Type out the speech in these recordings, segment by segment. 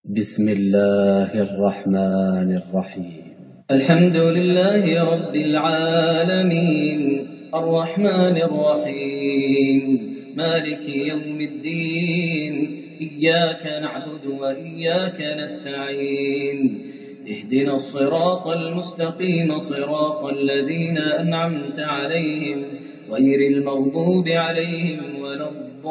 بسم الله الرحمن الرحيم. الحمد لله رب العالمين الرحمن الرحيم مالك يوم الدين إياك نعبد وإياك نستعين اهدنا الصراط المستقيم صراط الذين أنعمت عليهم غير المغضوب عليهم ولا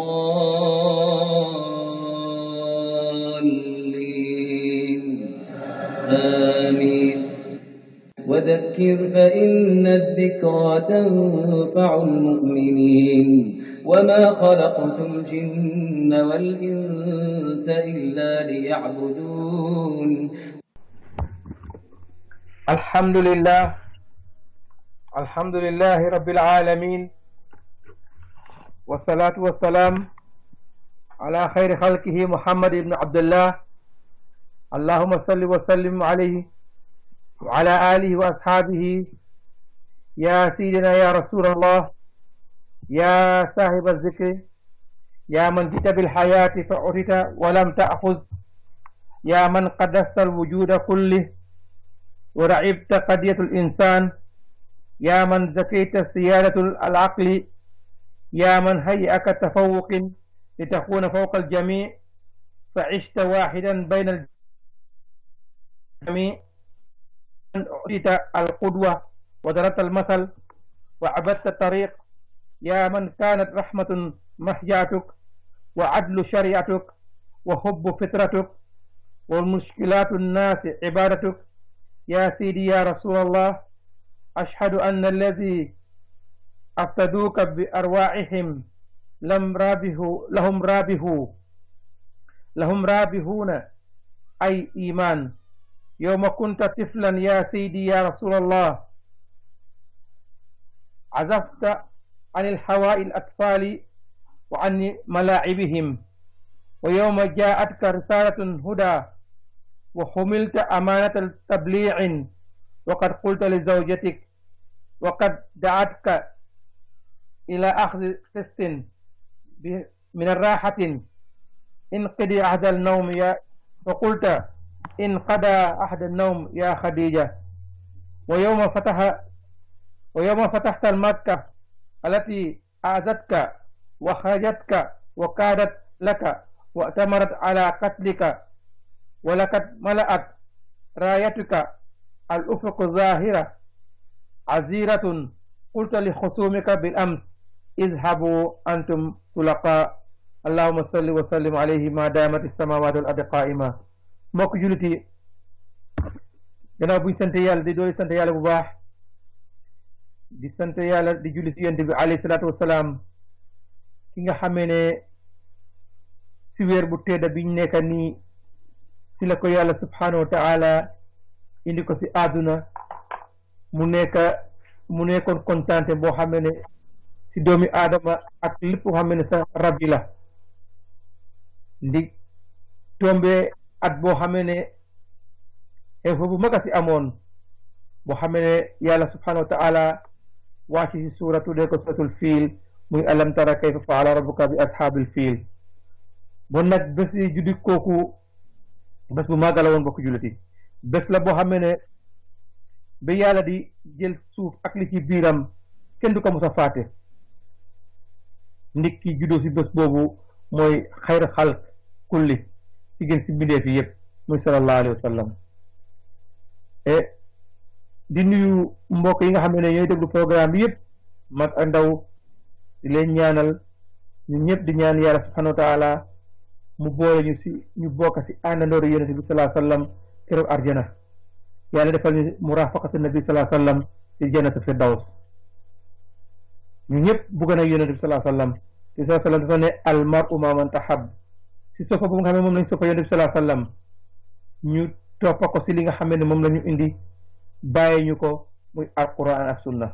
الضالين آمين. وذكر فإن الذكرى تنفع المؤمنين وما خلقت الجن والإنس إلا ليعبدون. الحمد لله رب العالمين والصلاة والسلام على خير خلقه محمد بن عبد الله اللهم صل وسلم عليه وعلى آله وأصحابه يا سيدنا يا رسول الله يا صاحب الذكر يا من جئت بالحياة فأعطيت ولم تأخذ يا من قدست الوجود كله ورعبت قضية الإنسان يا من زكيت سيادة العقل يا من هيئك تفوق لتكون فوق الجميع فعشت واحدا بين الجميع أعطيت القدوة وضربت المثل وعبدت الطريق يا من كانت رحمة محجاتك وعدل شريعتك وحب فطرتك والمشكلات الناس عبادتك يا سيدي يا رسول الله أشهد أن الذي أفتدوك بأرواحهم لهم رابحون أي إيمان يوم كنت طفلا يا سيدي يا رسول الله عزفت عن الحواء الأطفال وعن ملاعبهم ويوم جاءتك رسالة هدى وحملت أمانة التبليغ وقد قلت لزوجتك وقد دعتك إلى أخذ قسط من الراحة انقضي عهد النوم وقلت انقضى عهد النوم يا خديجة ويوم فتحت المكة التي أعزتك وخرجتك وكادت لك وأتمرت على قتلك ولقد ملأت رايتك الأفق ظاهرة عزيرة قلت لخصومك بالأمس اذهبوا أنتم طلقاء اللهم صل وسلم عليه ما دامت السماوات والأرض قائمة. mbokk jullit yi gannaaw buñ sant yàlla di dooli sant yàlla bu baax di sant yàlla di julli si yonent bi alayhi salaatu wasalaam ki nga xamee ne si weer bu tedda biñ nekk nii si la ko yàlla subhanahu wa ta'ala indi ko si àdduna mu nekkoon kontaante boo xamee ne si doomi aadama ak lépp boo xamee ne sa rabbi la ndi tombe at boo xamee ne info bu mag a si amoon boo xamee ne yàlla subhanahu wa ta'ala wàcc si suuratu de ko suratul fiil muy alam tara kayfa faala rabbuka bi ashaabil fiil bon nag bés yi juddi kooku bés bu màgg la woon bokk julliti bés la boo xamee ne ba yàlla di jël suuf ak li ci biiram kenn du ko mos a fàtte ndik ki juddoo si bés boobu mooy xayr xalq kulli ci gën si mbindeef yi yëpp muy sallallahu alayhi wa sallam di nuyu mbokk yi nga xam ne ñooy déglu programme bi yëpp mag ak ndaw di leen ñaanal ñun ñëpp di ñaan yàlla subhanahu wa taala mu boole ñu bokk si àndandooru yonent bi sallallahu alayhi wa sallam keroog arjana yàlla defal ñu murafaqatu nabi sallallahu alayhi wa sallam si jannatu firdaws ñu ñëpp bëgg na yonent bi sallallahu alayhi wa sallam te sallallahu alayhi wa sallam dafa ne al mar'u ma man tahab si soppa bu nga xam ne moom lañ soppa yonent bi sallallahu alayhi wa sallam ñu toppa ko si li nga xam ne moom la ñu indi bàyyi ñu ko muy alquran ak sunna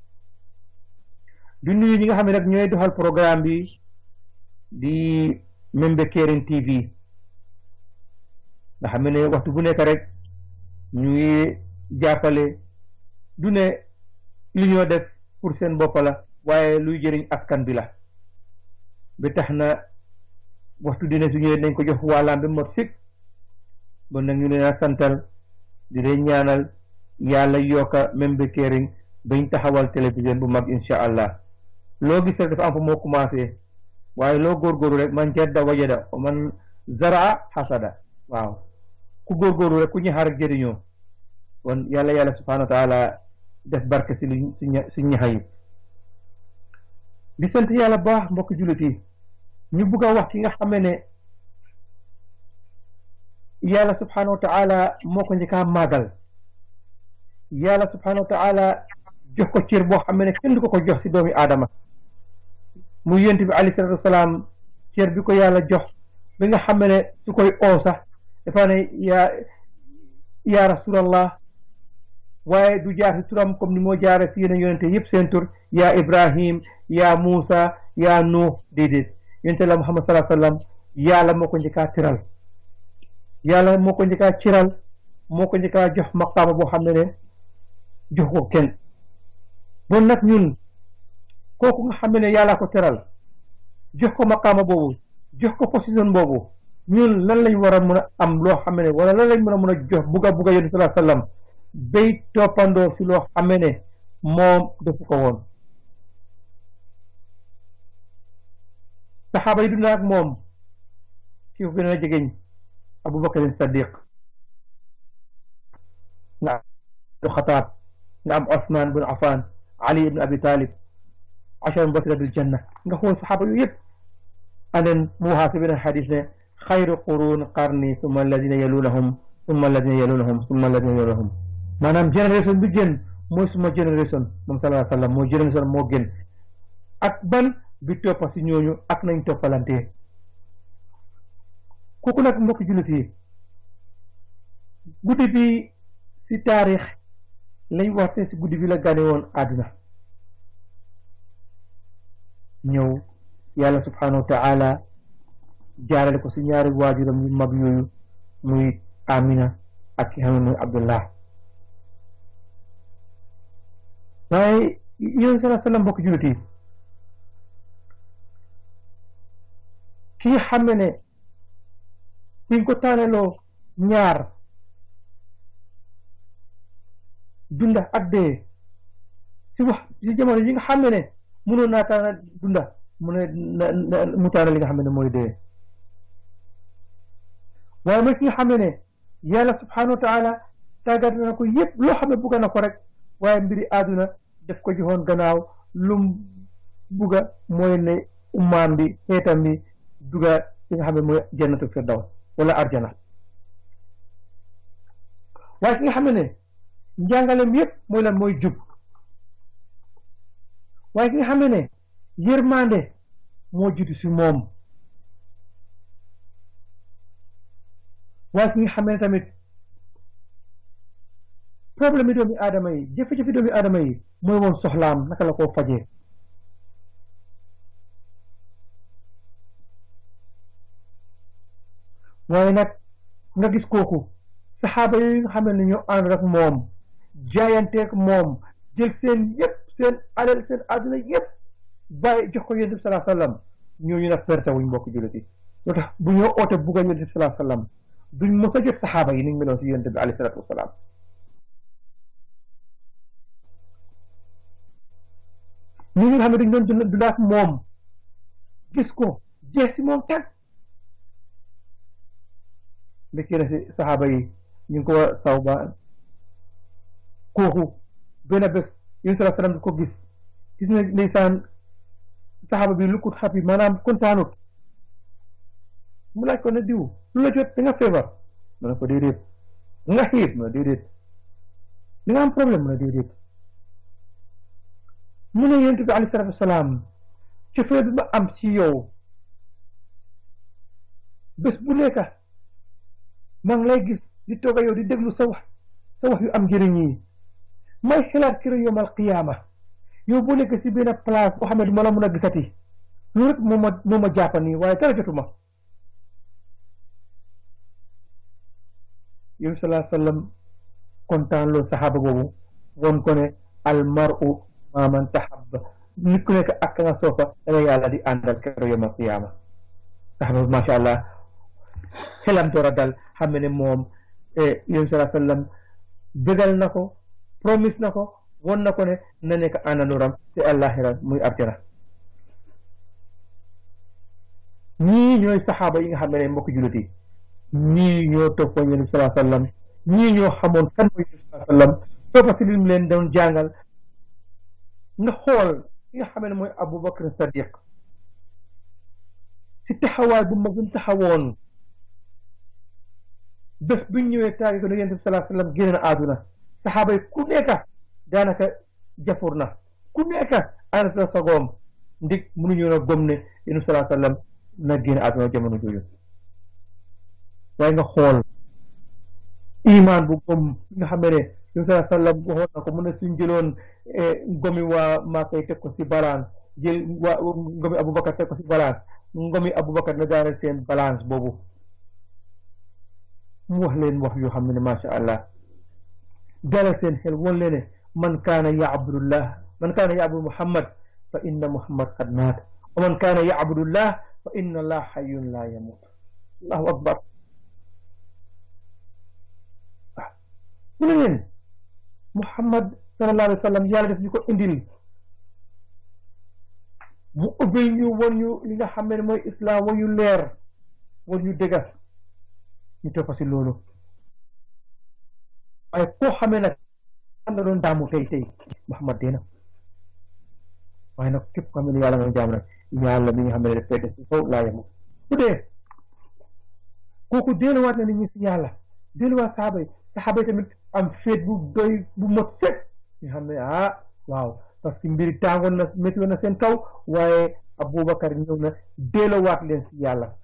du nuyu ñi nga xam ne nag ñooy doxal programme bi di Membe Caring TV nga xam ne waxtu bu nekk rek ñu ngi jàppale du ne li ñoo def pour seen bopp la waaye luy jëriñ askan bi la ba tax na waxtu dina su ñëwee nañ ko jox wàllaam ba mot sikk bon nag ñu leen a santal di leen ñaanal yàlla yokka membre caring bañ taxawal télévision bu mag insha allah loo gis rek dafa am fa moo commencé waaye loo góorgóorlu rek man jadda wajada man zaraa xasada waaw ku góorgóorlu rek ku ñaxar rek jëriñoo kon yàlla subhanahu wa taala def barke si lu si ñaxa yi di sant yàlla baax mbokk jullit yi ñu bugg a wax ki nga xamee ne yàlla subhanahu wa taala moo ko njëkkaa màggal yàlla subhanahu wa taala jox ko cër boo xam ne kenn du ko jox si doomi aadama mu yonent bi alayhi salaatu wasalaam cër bi ko yàlla jox bi nga xam ne su koy oo sax dafa ne yaa rasulallah waaye du jaar si turam comme ni moo jaare si yeneen yonente yëpp seen tur yaa Ibrahim yaa Muusa yaa Nuux déedéet yonente la Muhammad sallallahu alayhi wasallam yàlla moo ko njëkkaa tiral yàlla moo ko njëkkaa ciral moo ko njëkkaa jox maqaama boo xam ne jox ko kenn bon nag ñun kooku nga xam ne yàlla ko teral jox ko maqaama boobu jox ko position boobu ñun lan lañ war a mën a am loo xam ne wala lan lañ mën a jox bugga yonente sallallahu alayhi wasallam bay toppandoo si loo xam ne moom defu ko woon saxaaba yi dund ak moom ki ko gën a jegeñ Abubakar Sadiq nga am Xataab nga am Osman bin Affan Ali ibn Abi Talib ashara mubashira bil janna nga xool saxaaba yu yëpp anen mu waxaa si beneen xadis ne xayru qurun qarni summa alladina yalunahum summa alladina yalunahum summa alladina yalunahum maanaam génération bi gën mooy suma génération moom sallallahu alayhi wa sallam mooy génération moo gën ak ban bi toppa si ñooñu ak nañ toppalante kooku nag mbokk jullit yi guddi bi si taarix lañ waxte si guddi bi la gane woon àdduna ñëw yàlla subhanahu wa taala jaarale ko si ñaari waajuram yu mag yooyu muy Amina ak ki xam ne muy Abdullah waaye yonent sallallahu alayhi wa sallam mbokk jullit yi ki nga xam ne suñ ko tànneloo ñaar dunda ak dee si wax si jamono yi nga xam ne mënoon naa tànn dunda mu tànn li nga xam ne mooy dee waaye mooy ki nga xam ne yàlla subhanahu wa taala tàggat na ko yëpp loo xam ne bugga na ko rek waaye mbiri àdduna def ko joxoon gannaaw lum bugga mooy ne ummaam bi xeetam bi duga li nga xam ne mooy jannatu firdaws wala arjana waaye ki nga xam ne njàngaleem yëpp mooy lan mooy jub waaye ki nga xam ne yërmande moo judd si moom waaye ki nga xam ne tamit problème yi doomi aadama yi jafe-jafe doomi aadama yi mooy woon soxlaam naka la koo fajee waaye nag nga gis kooku saxaaba yooyu nga xam ne ñoo ànd ak moom jaayanteeg moom jël seen yëpp seen alal seen àdduna yëpp bàyyi jox ko yonent bi sallallahu alayhi wasallam ñooñu nag perte wuñ mbokk jullit yi loo tax bu ñoo oote bugga yonent bi sallallahu alayhi wasallam duñ mos a jot saxaaba yi ni ñu meloon si yonent bi alayhi salaatu wasalaam ñi nga xam ne dañ doon dund ak moom gis ko jeex si moom teg léegi na si saxaaba yi ñu ngi ko Sawbaan kooku benn bés yonent sallallahu alayhi wasallam ko gis na ndeysaan saxaaba bi lu ko xapi maanaam kontaanut mu laaj ko ne diw lu la jot da nga feebar mu ne ko déedéet nga xiif mu ne déedéet da nga am problème mu ne déedéet mu ne yonent bi alayhi salaatu wasalaam cofee bi ma am ci yow bés bu nekk maa ngi lay gis di toog yow di déglu sa wax yu am njëriñ yi may xalaat ci yawmal qiyaama yow boo nekk si benn place boo xam ne du ma la mun a gisati loolu rek moo ma jàpp nii waaye dara jotuma yow sallallahu alayhi wa sallam kontaan loo saxaaba boobu woon ko ne al mar'u maa man tahabba nit ku nekk ak nga soofa danga yàlla di àndal keroog yawmal qiyaama saxaaba macha allah xelam door a dal xam ne moom yonent sallallahu alayhi wasallam bégal na ko promise na ko won na ko ne na nekk àndandooram te àllaaxira muy arjana ñii ñooy saxaaba yi nga xam ne mbokk jullit yi ñii ñoo toppoon yonent sallallahu alayhi wasallam ñii ñoo xamoon kan mooy yonent sallallahu alayhi wasallam toppa si lim leen doon jàngal nga xool ki nga xam ne mooy Abubakar Sadiq si taxawaay bu mag bi mu taxawoon bés buñ ñëwee taagi ko ne yonent bi sallallahu alayhi wasallam génn na àdduna saxaaba yi ku nekka daanaka jafur na ku nekka ànd sa sagoom ndig mënuñu na gom ne yonent bi sallallahu alayhi wasallam na génn àdduna jamono jooju waaye nga xool imaan bu gom nga xam ne yonent bi sallallahu alayhi wasallam waxoon na ko mu ne suñ jëloon ngomi waa Makka teg ko si balance jël waa ngomi Abubakar teg ko si balance ngomi Abubakar na daaneel seen balance boobu mu wax leen wax yoo xam ne macha allah dalal seen xel woon leen ne man kaana ya'budu Muhammad fa inna Muhammad qad maat wa man kaana ya'budullah fa inna Allah hayyun la yamut allahu akbar mu ne leen Muhammad sallallahu alayhi wa sallam yàlla def ñu ko indil mu ubbil ñu won ñu li nga xam ne mooy islam won ñu leer won ñu dëgga ñu toppa si loolu waaye koo xamee nag am na doon daamu tey Muhammad dee na waaye nag képp ko xam ne yàlla nga jaam nag yàlla mi nga xam ne def fekk si kaw laa yemul bu dee kooku delluwaat na nit ñi si yàlla delluwaat saxaaba yi tamit am féet bu doy bu mot sëkk nga xam ne waaw parce que mbiri tàngoon na métti woon na seen kaw waaye Abubakar ñëw na delluwaat leen si yàlla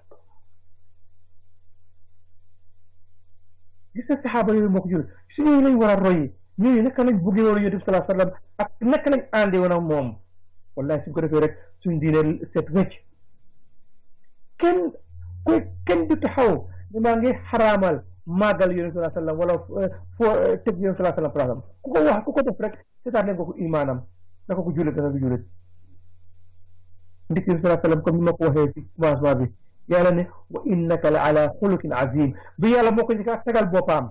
gis nga saxaaba yooyu moo ko jël su ñooyu lañ war a royi ñooyu naka lañ buggee woon Yonent bi sallallahu alayhi wasallam ak naka lañ àndee woon ak moom wallahi suñ ko defee rek suñ diine set wecc kenn du taxaw ni maa ngi xaraamal màggal Yonent bi sallallahu alayhi wasallam wala foo teg Yonent bi sallallahu alayhi wasallam ku ko wax ku ko def rek seetaan leen ko imaanam naka ko jullit dana ko jullit ndik Yonent bi sallallahu alayhi wasallam comme ni ma ko waxee ci commencement bi yàlla ne wa innaka la ala xuluqin azim bi yàlla moo ko njëkk tagal boppam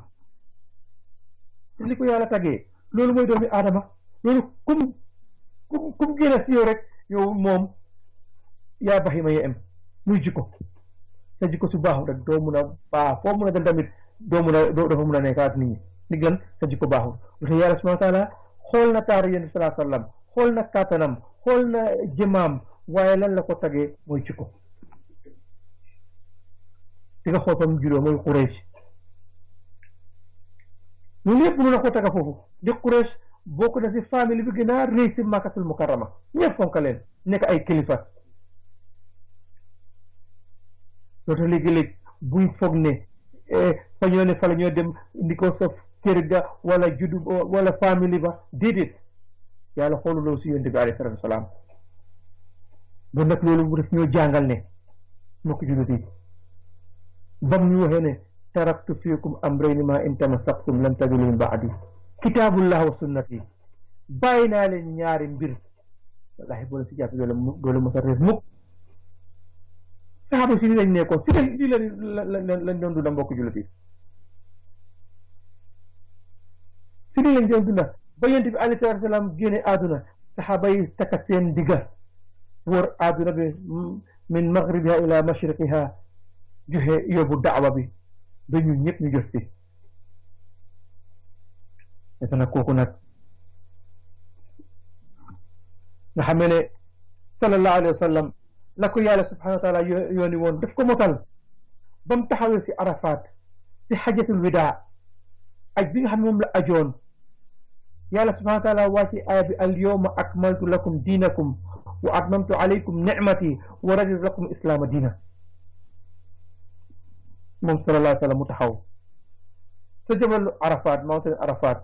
li ko yàlla tagee loolu mooy doomi aadama loolu kum génn si yow rek yow moom yaa baxima ya em muy jikko sa jikko su baaxul rek doo mun a baax foo mun a dem tamit dafa mun a nekkaat nit ñi ndig lan sa jikko baaxul lu tax yàlla subhanahu wa taala xool na taaru yonent bi sallallahu alayhi wasallam xool na kàttanam xool na jëmaam waaye lan la ko tagee mooy jikko di nga xool fa mu juddoo mooy Quraysh loolu yëpp mënu na ko taga foofu di Quraysh bokk na si famille bi gën a rëy si Makkatul Mukarrama ñëpp fonka leen nekk ay kilifa loolu tax léegi-léegi buñ foog ne fa ñoo ne fa la ñoo dem ndi ko sa kër ga wala juddu wala famille ba déedéet yàlla xoolu loolu si yonent bi alayhi salaatu wasalaam bon nag loolu bu def ñoo jàngal ne moo ko juddoo yi bam ñu waxee ne taraktu fiikum amrayni ma in tamassaktum lan tadillu min ba'di kitaabullah wa sunnati bàyyi naa leen ñaari mbir wallahi boo leen si jàpp doole mos a réer mukk saxaaba si li lañ nekkoon si li lañ doon dunda mbokk jullit yi si li lañ doon dunda ba yonent bi alayhi salaatu wa salaam génne àdduna saxaaba yi takka seen digga wër àdduna bi min maghribiha ila mashriqiha joxe yóbbu daawa bi ba ñun ñëpp ñu jot ci defe na kooku nag nga xam ne sallallahu alayhi wa sallam la ko yàlla subhanahu wa taala yooni woon daf ko motal ba mu taxawee si Arafat si xajatul widaa aj bi nga xam ne moom la ajoon yàlla subhanahu wa taala wàcci aaya bi al yawma akmaltu lakum diinakum wa atmamtu alaykum nicmati wa raditu lakum islaama diina moom sallallahu alayhi wa sallam mu taxaw sa jabalu Arafat mountain Arafat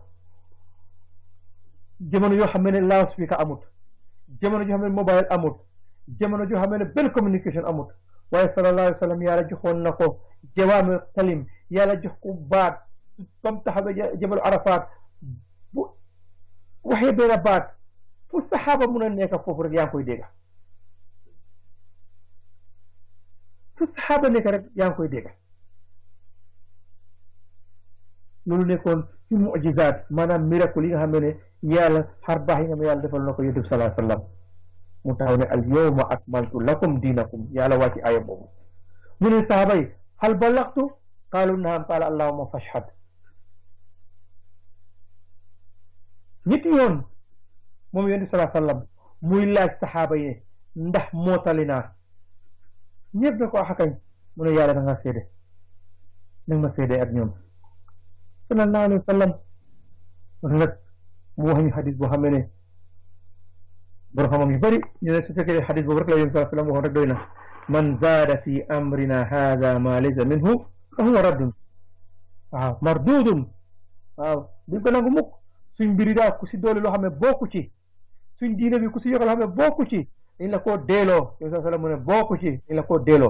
jamono yoo xam ne loudspeaker amut jamono joo xam ne mobile amut jamono joo xam ne benn communication amut waaye sallallahu alayhi wa sallam yàlla joxoon na ko jawaami kalim yàlla jox ko baat comme taxawee jabalu Arafat bu waxee benn baat fu saxaaba mun a nekk foofu rek yaa ngi koy dégg fu saxaaba nekk rek yaa ngi koy dégg loolu nekkoon ci mu'jizaat maanaam miracle yi nga xam ne yàlla xar baax yi nga xam ne yàlla defal na ko yonent bi sallallahu alayhi wa sallam mu taxaw ne al yawma akmaltu lakum diinakum yàlla wàcci aaya boobu mu ne saaba yi hal ballagtu qaalu naam qaala allahumma fashhad ñetti yoon moom yonent bi sallallahu alayhi wa sallam muy laaj saxaaba yi ndax mootali naa ñëpp ne ko axakañ mu ne yàlla da nga seede nag ma seede ak ñoom sallallahu alayhi wa sallam nag mu wax ñu xadis boo xam ne borom xam-xam yu bëri ñu ne su fekkee xadis boobu rek la yonent sallallahu alayhi wa sallam waxoon rek doy na man zaada fi amrina hada ma laysa minhu fa huwa raddun waaw mardudun waaw duñ ko nangu mukk suñ mbiri daal ku si doole loo xam ne bokku ci suñ diine bi ku si yokk loo xam ne bokku ci dañ la koo deeloo yonent sallallahu alayhi wa sallam mu ne bokku ci dañ la koo deeloo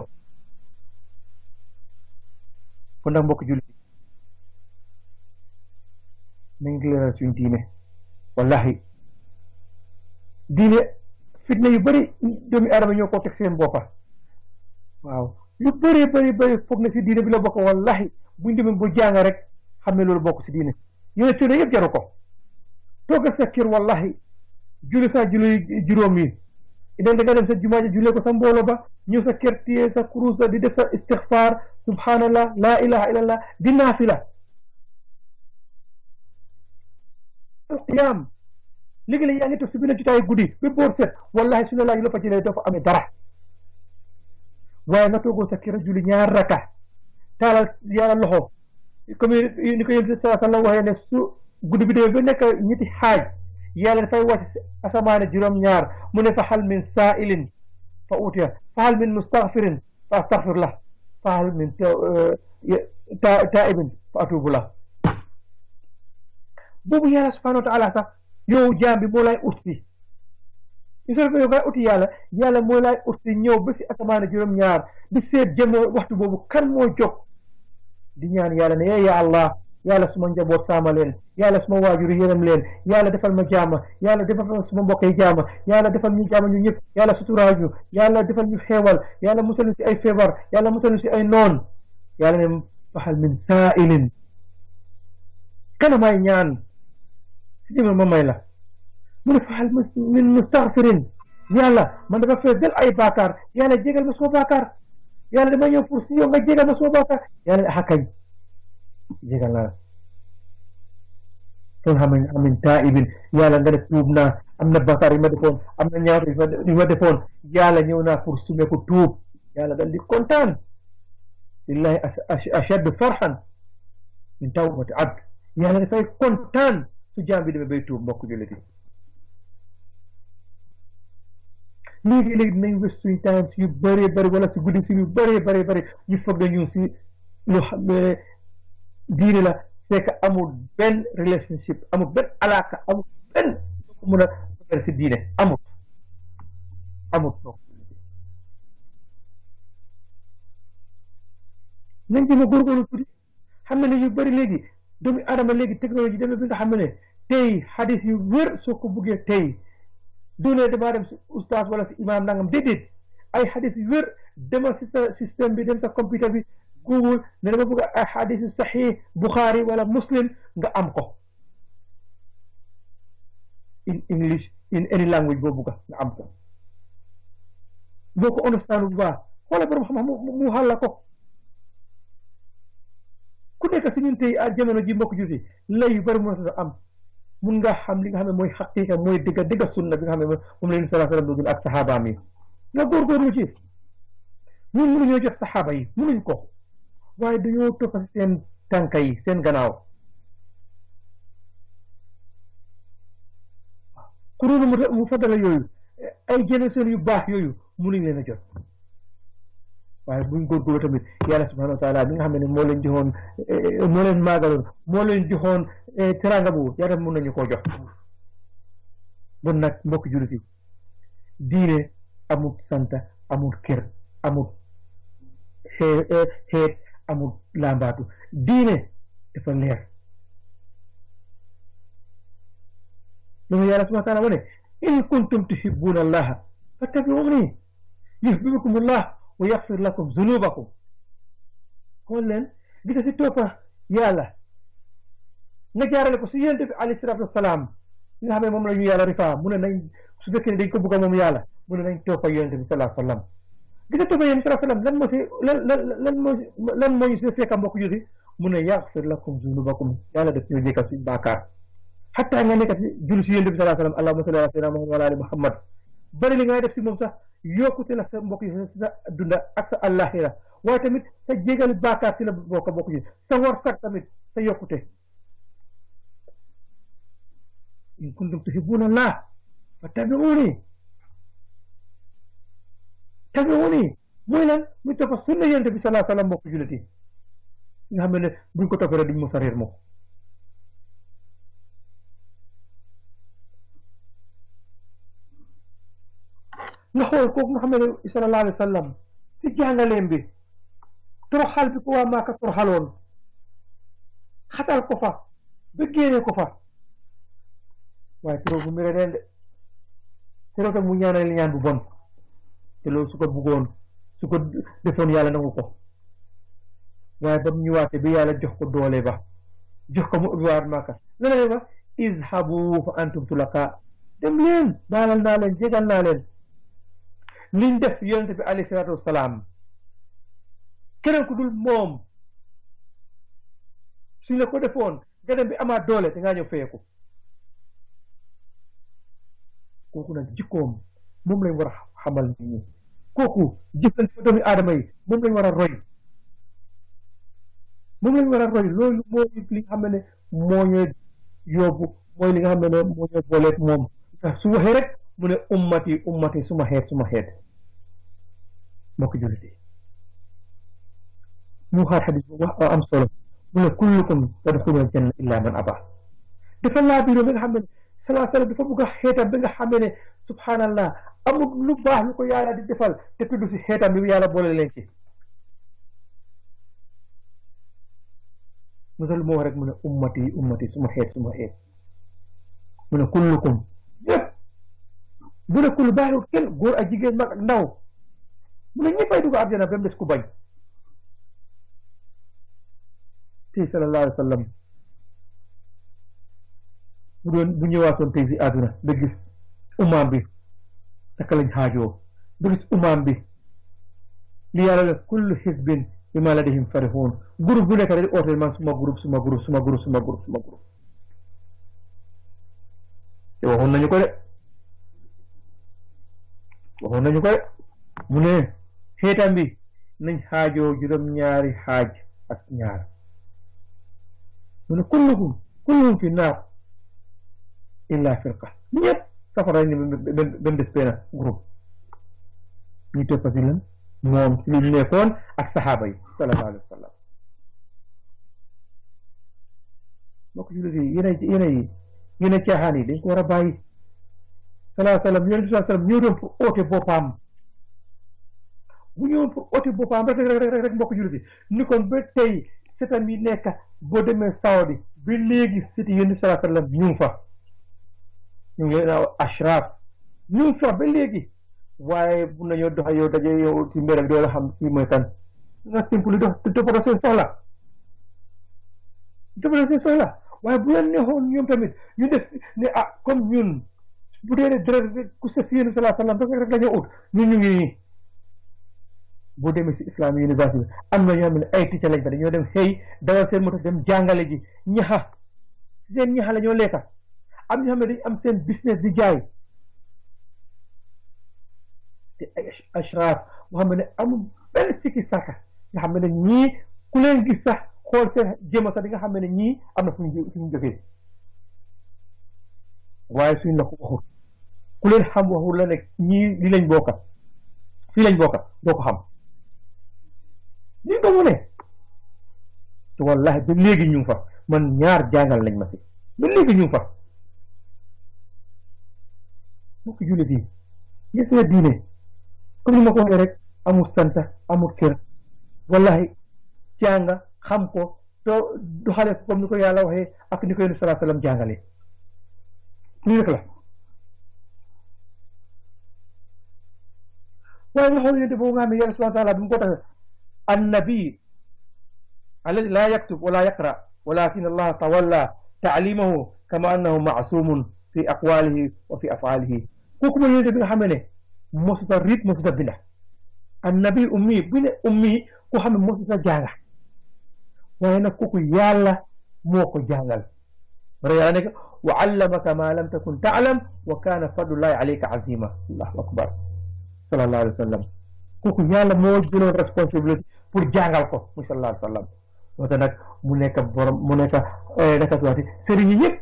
kon nag mbokk julli nañ leeral suñ diine wallahi diine fitna yu bëri doomi aadama ñoo ko teg seen boppa waaw lu bëri foog na si diine bi la bokk wallahi buñ demee bu jàng rek xam ne loolu bokk si diine yooyu coono yëpp jaru ko tooga sa kër wallahi julli sa julli juróom yi idan da nga dem sa jumaa ji jullee ko sa mbooloo ba ñëw sa kër téye sa kurus di def sa istixfaar subhanallah la ilaha illallah di naafila alqiyam léegi la yaa ngi toog si benn jotaay guddi ba boor set wallahi su la laaj loppa ci ne dafa amee dara waaye nga toogoo sa kër julli ñaar raka taalal yàlla loxo comme ni ko yéen sallallahu alayhi wa sallam waxee ne su guddi bi demee ba nekk ñetti xaaj yàlla dafay wàcc asamaane juróom-ñaar mu ne fa hal min saa'ilin fa utiya fa hal min mustaghfirin fa astaghfir lah fa hal min taa'ibin fa atubu lah boobu yàlla subhanahu wa taala sax yow jaam bi moo lay ut si isol ko yow ngay uti yàlla moo lay ut si ñëw ba si asamaane juróom-ñaar di seet jëm waxtu boobu kan moo jóg di ñaan yàlla ne ya allah yàlla suma njaboot saama leen yàlla suma waajur yërëm leen yàlla defal ma jaama yàlla defal ma suma mbokk yi jaama yàlla defal ñu jaama ñu ñëpp yàlla suturaal ñu yàlla defal ñu xeewal yàlla musal ñu si ay feebar yàlla musal ñu si ay noon yàlla ne fahal min saa'ilin kana may ñaan si jëmal ma may la mu ne fahal min mustaghfirin yàlla man dafa fees del ay baakaar yàlla jégal ma suma baakaar yàlla dama ñëw pour si yow nga jégal ma suma baakaar yàlla ne axakañ jégal naa la kon xam amin taibin yàlla nga def tuub naa am na bakkaar yi ma defoon am na ñaata yi ma defoon yàlla ñëw naa pour sume ko tuub yàlla dal di kontaan lillahi ashaddu farhan min tawbati abd yàlla dafay kontaan su jaam bi demee bay tuub mbokk jullit yi léegi dinañ wés suñu temps yu bëree bëri wala si guddi si yu bëree bëri ñu foog na ñu si lu xam ne diine la fekk amul benn relationship amul benn alaaka amul benn ko mun a faire si diine amul nañ jëma góorgóorlu tuuti xam ne yu bëri léegi doomu adama léegi technologie demee bi nga xam ne tey xadis yu wér soo ko buggee tey doone damaa dem si oustaz wala si imam nangam déedéet ay xadis yu wér demal si sa système bi dem sa computer bi Google ne dama bëgg ay xadis saxiix Bukhari wala Muslim nga am ko in English in any language boo bëgg nga am ko boo ko understand bu baax xoola borom xam-xam mu xàlla ko ku nekk si ñun tey ak jamono ji mbokk juuti lay yu bëri mën a am mun nga xam li nga xam ne mooy xaqiiqa mooy dëgg sunna bi nga xam ne moom la ñu sallallahu alayhi wa sallam ak saxaabaam yi nga góorgóorlu ci ñun mënuñoo jox saxaaba yi mënuñ ko waaye dañoo topp si seen tànka yi seen gannaaw kuréelu mu faddala yooyu ay génération yu baax yooyu mënuñ leen a jot waaye buñ góorgóorlu tamit yàlla subhanahu wa taala bi nga xam ne moo leen joxoon moo leen maagaloon moo leen joxoon teranga bu yàlla mën nañu koo jox bon nag mbokk jullit yi diine amul santa amul kër amul xeet amul lambaatu diine dafa leer loolu yàlla subhanahu wa taala wane in kuntum tuhibbuna allaha fattabi'uni yuhbibkum allah wa yaxfir lakum zunubakum xool leen gisa si toppa yàlla nga jaarale ko si yonent bi alayhi salaatu wasalaam nga xam ne moom la ñu yàlla rifaa mu ne nañ su fekkee ne dañ ko bëgg a moom yàlla mu ne nañ toppa yonent bi sallallahu alayhi wasallam gis nga toppa yonent bi sallallahu alayhi wasallam lan moo ñu si fekka mbokk juti mu ne yaxfir lakum zunubakum yàlla def ñu jéggal suñu baakaar xataa nga nekk julli si yonent bi sallallahu alayhi wasallam allahumma salli ala sayyidina muhammad wa ala ali muhammad bari li ngay def si moom sax yokkute la sa mbokk yi sa dunda ak sa àllaxira waaye tamit sa jégal baakaar si la bokk yi sa war sax tamit sa yokkute in kuntum tuhibbuna Allah fattabi'uni mooy lan muy toppa sunna yonent bi sallallahu alayhi wasallam mbokk jullit yi nga xam ne buñ ko toppee rek duñ mos a réer moom nga xool kooku nga xam ne sallallahu alayhi wasallam si jàngaleem bi toroxal bi ko waa Maaka toroxaloon xatal ko fa ba génne ko fa waaye teroo bu mere leen de teroo tam mu ñaanal ñaan bu bon te loolu su ko bëggoon su ko defoon yàlla nangu ko waaye ba mu ñëwaatee bi yàlla jox ko doole ba jox ko mu ubbiwaat Maaka la ne ba izhabu fa antum tulaka dem leen baalal naa leen jégal naa leen liñ def yonent bi alayhi salaatu wasalaam keneen ku dul moom suñ la ko defoon nga dem bi amaat doole te ngaa ñëw feyeku kooku nag jikkoom moom lañ war a xamal nit ñi kooku jëflante ko doomi aadama yi moom lañ war a roy loolu mooy li nga xam ne moo ñooy yóbbu mooy li nga xam ne moo ñooy booleeg moom su waxee rek mu ne ummati suma xeet moo ko jullit mu xaar xadis bu wax am solo mu ne kullukum tadxuluna janna illa man aba dafa laa biiro bi nga xam ne salaa sallam dafa bëgg a xeetam bi nga xam ne subhanallah amul lu baax lu ko yàlla di defal te tudd si xeetam bi yàlla boole leen ci musal moo wax rek mu ne ummati suma xeet mu ne kullukum yëpp mu ne kullu baaxul kenn góor ak jigéen mag ak ndaw mu ne ñëppay dugg àjjana ba mu des ku bañ tey sallallahu alayhi wa sallam bu ñëwaatoon tey si àdduna ba gis umaam bi naka lañ xaajoo ba gis umaam bi li yàlla la kullu xisbin bi ma ladayhim farihun groupe bu nekk rek di oote man suma groupe te waxoon nañu ko de mu ne xeetam bi nañ xaajoo juróom-ñaari xaaj ak ñaar mu ne kulluhum fi naar illa firqa ñëpp safara ni benn des benn groupe ñu toppa si lan moom si lu nekkoon ak saxaaba yi sallallahu alayhi wa sallam mbokk jullit yi yéen caaxaan yi dañ ko war a bàyyi sallallahu alayhi wa sallam yonent bi sallallahu alayhi wa sallam ñëw doon pour oote boppam bu ñëwoon pour oote boppam rek mbokk jullit yi ni kon ba tey setam yi nekk boo demee Saudi ba léegi siti yonent bi sallallahu alayhi wa sallam ñu ngi fa ñu ngi leen ashraf ñu ngi fa ba léegi waaye bu nañoo dox yow daje yow ci mbir ak doo la xam kii mooy kan nga simple dox te toppatoo seen soxla waaye bu leen neexoon ñoom tamit ñu def ne comme ñun bu dee deret ku sës yéen sallallahu alayhi wasallam rek dañoo ut ñun ñu ngi boo demee si Islam University am na ñoo xam ne ay teacher lañ fa dañoo dem xëy dawal seen moto dem jàngale ji ñaxa seen ñaxa la ñoo lekka am ñoo xam ne dañ am seen business di jaay te ay ashraf moo xam ne amul benn sikki sàkka nga xam ne ñii ku leen gis sax xool seen jéema sax di nga xam ne ñii am na fu ñu jógee waaye suñ la ko waxul ku leen xam waxul la ne ñii li lañ bokka fii lañ bokka doo ko xam lii ko mu ne te wallahi ba léegi ñu fa man ñaar jàngal lañ ma si ba léegi ñu fa mbokk jullit yi gis nga diine comme ni ma ko waxee rek amul sant amul kër wallahi jàng xam ko to doxale ko comme ni ko yàlla waxee ak ni ko yonent sallallahu alayhi wasallam jàngale lii rek la waaye nga xool yonent boobu nga xam ne yàlla subhanahu wa taala bi mu ko tax annabi alladi laa yaktub wala yaqra walakin allah tawalla تعليمه كما أنه معصوم في أقواله وفي أفعاله كوكو من يجب أن حمله مصدر ريت مصدر بلا النبي أمي بلا أمي كو حمل مصدر جالا وهنا كوكو يالا موكو جالا ريانك وعلمك ما لم تكن تعلم وكان فضل الله عليك عظيما الله أكبر صلى الله عليه وسلم كوكو يالا موج بلون responsibility pour jangal ko صلى الله عليه وسلم wata nak mu nekk borom mu nekk naka tuati sëriñ yépp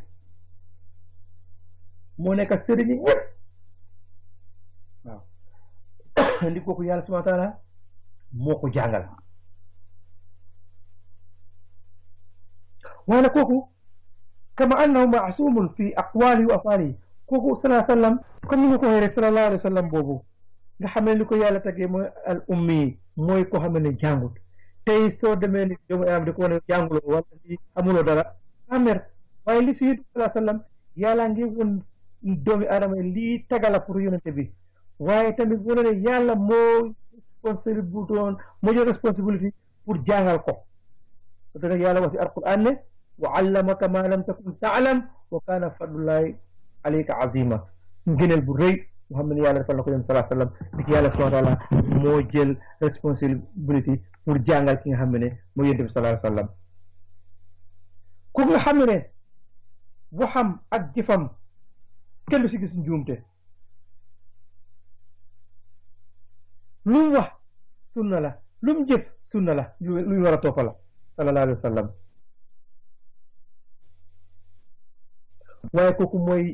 mu nekk sëriñ yépp waaw ndi kooku yàlla subhanahu wa ta'ala moo ko jàngal waaye kooku kama annahu ma'sumun fi aqwalihi wa af'alihi kooku sallallahu alayhi wa sallam comme ni nga ko waxee sallallahu alayhi wa sallam boobu nga xam ne li ko yàlla tegee mooy al ummi mooy ko xam ne jàngut tey soo demee ni doomu aadama di ko wane jànguloo wala li amuloo dara amer waaye li si sallallahu alayhi wa sallam yàlla ngi won doomu aadama lii tagala pour yonente bi waaye tamit wane ne yàlla moo jël responsabilité pour jàngal ko parce que yàlla wax si alquran ne wa allamaka ma lam takun ta'lam wa kana fadlullahi alayka azima ngëneel bu rëy mu xam ne yàlla defal na ko yonente sallallahu alayhi wa sallam di yàlla subhanahu wa ta'ala moo jël responsabilité pour jàngal ki nga xam ne mooy yonent bi sallallahu alayhi wa sallam ku nga xam ne waxam ak jëfam kenn du si gis njuumte lu mu wax sunna la lu mu jëf sunna la lu ñu war a toppa la sallallahu alayhi wa sallam waaye kooku mooy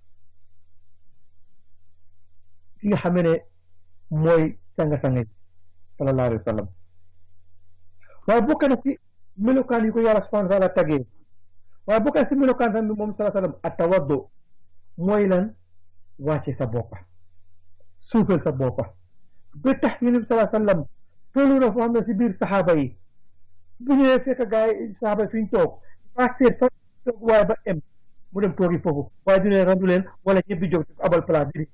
ki nga xam ne mooy sanga-sanga yi sallallahu alayhi wa sallam waaye bokk na si melokaan yi ko yàlla subhanahu wa ta'ala tagee waaye bokk na si melokaan tamit moom sallallahu alayhi wa sallam atawaddu mooy lan wàcce sa boppa suufel sa boppa ba tax yonent bi sallallahu alayhi wa sallam toolu na foo xam ne si biir saxaaba yi bu ñëwee fekk gaa yi saxaaba yi fi ñu toog fa seet fa toog waaye ba em mu dem toogi foofu waaye du leen randu leen wala ñëpp di jóg abal place bi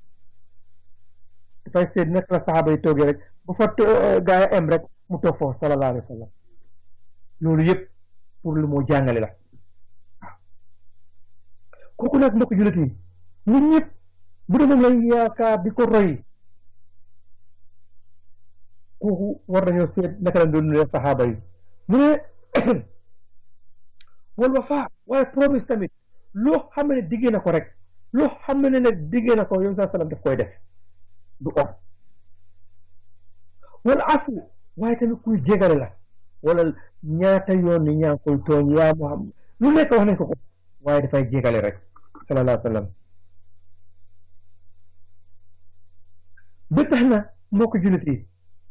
dafay seet nekk la saxaaba yi toogee rek bu fa gaa yi em rek mu toog foofu sallallahu alayhi wa sallam loolu yëpp pour lu moo jàngale la waaw kooku nag mbokk jullit yi ñun ñëpp bu dee moom lañ yaakaar di ko roy kooku war nañoo seet naka la doon nuyu saxaaba yi mu ne wal wafa waaye promise tamit loo xam ne diggee na ko rek loo xam ne nag diggee na ko yow sallallahu alayhi wa sallam daf koy def du or wala afu waaye tamit kuy jégale la wala ñaata yoon ni ñaa koy tooñ yaa mu xam lu nekk wax nañ ko ko waaye dafay jégale rek sallallahu alayhi wa sallam ba tax na moo ko jullit yi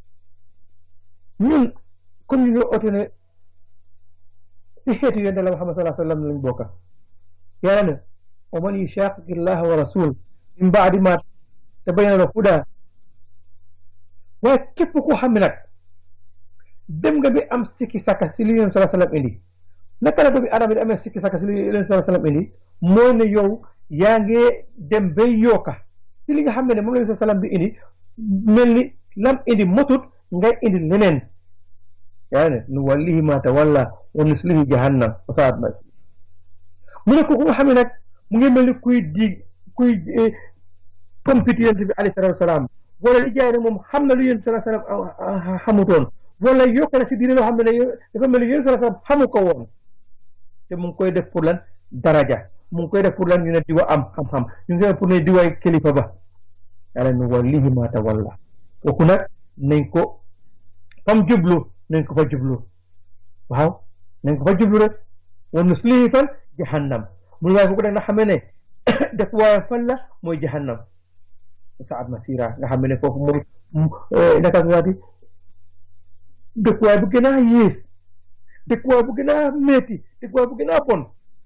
ñun comme ñu ngi oote ne ci xeetu yonent la Muhammad sallallahu alayhi wa sallam lañ bokka yàlla ne wa man yushaqiqi llaha wa rasul min ba'di ma tabayyana lahu huda waaye képp koo xam ne nag dem nga bi am sikki saka si li yonent sallallahu alayhi wa sallam indi naka la doomi aadama di amee sikki saka si li yonent sallallahu alayhi wa sallam indi mooy ne yow yaa ngi dem bay yokka si li nga xam ne moom la yonent sallallahu alayhi wa sallam bi indi mel ni lam indi motut ngay indi leneen yaa ne nu wallihi ma tawalla wa nuslihi jahannam wa sa'at masir mu ne ko nga xam ne nag mu ngi mel ni kuy compite yonent bi alayhi salaatu wasalaam wala li jaay ne moom xam na lu yonent sallallahu alayhi wasallam xamutoon wala yokk na si diine loo xam ne dafa mel ni yonent sallallahu alayhi wasallam xamu ko woon te mu ngi koy def pour lan daraja mu ngi koy def pour lan ñu ne diwa am xam-xam ñu ngi koy def pour ne diway kilifa ba yàlla nu wallihi ma tawalla kooku nag nañ ko fam jublu nañ ko fa jublu waaw nañ ko fa jublu rek wa nuslihi fan jahannam mu waaye kooku nag nga xam ne def waaye fan la mooy jahannam saat masira nga xam ne foofu mooy naka waati dëkkuwaay bu gën a yées dëkkuwaay bu gën a metti dëkkuwaay bu gën a bon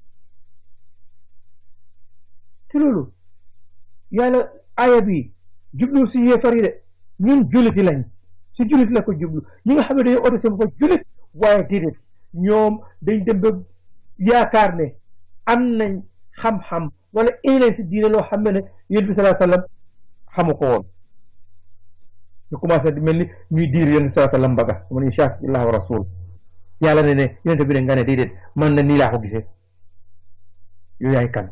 ci loolu yàlla aaya bi jublu si yéefar yi de ñun jullit lañ si jullit la ko jublu ñi nga xam ne dañoo oote seen bopp jullit waaye déedéet ñoom dañ dem ba yaakaar ne am nañ xam-xam wala indi nañ si diine loo xam ne yonent bi sallallahu alayhi wa sallam xamu ko woon ñu commencé di mel ni ñuy diir yonent bi sallallahu alayhi wa sallam baga man yushaqiqi llaha wa rasul yàlla ne yonent bi ne nga ne déedéet man na nii laa ko gisee yow yaay kan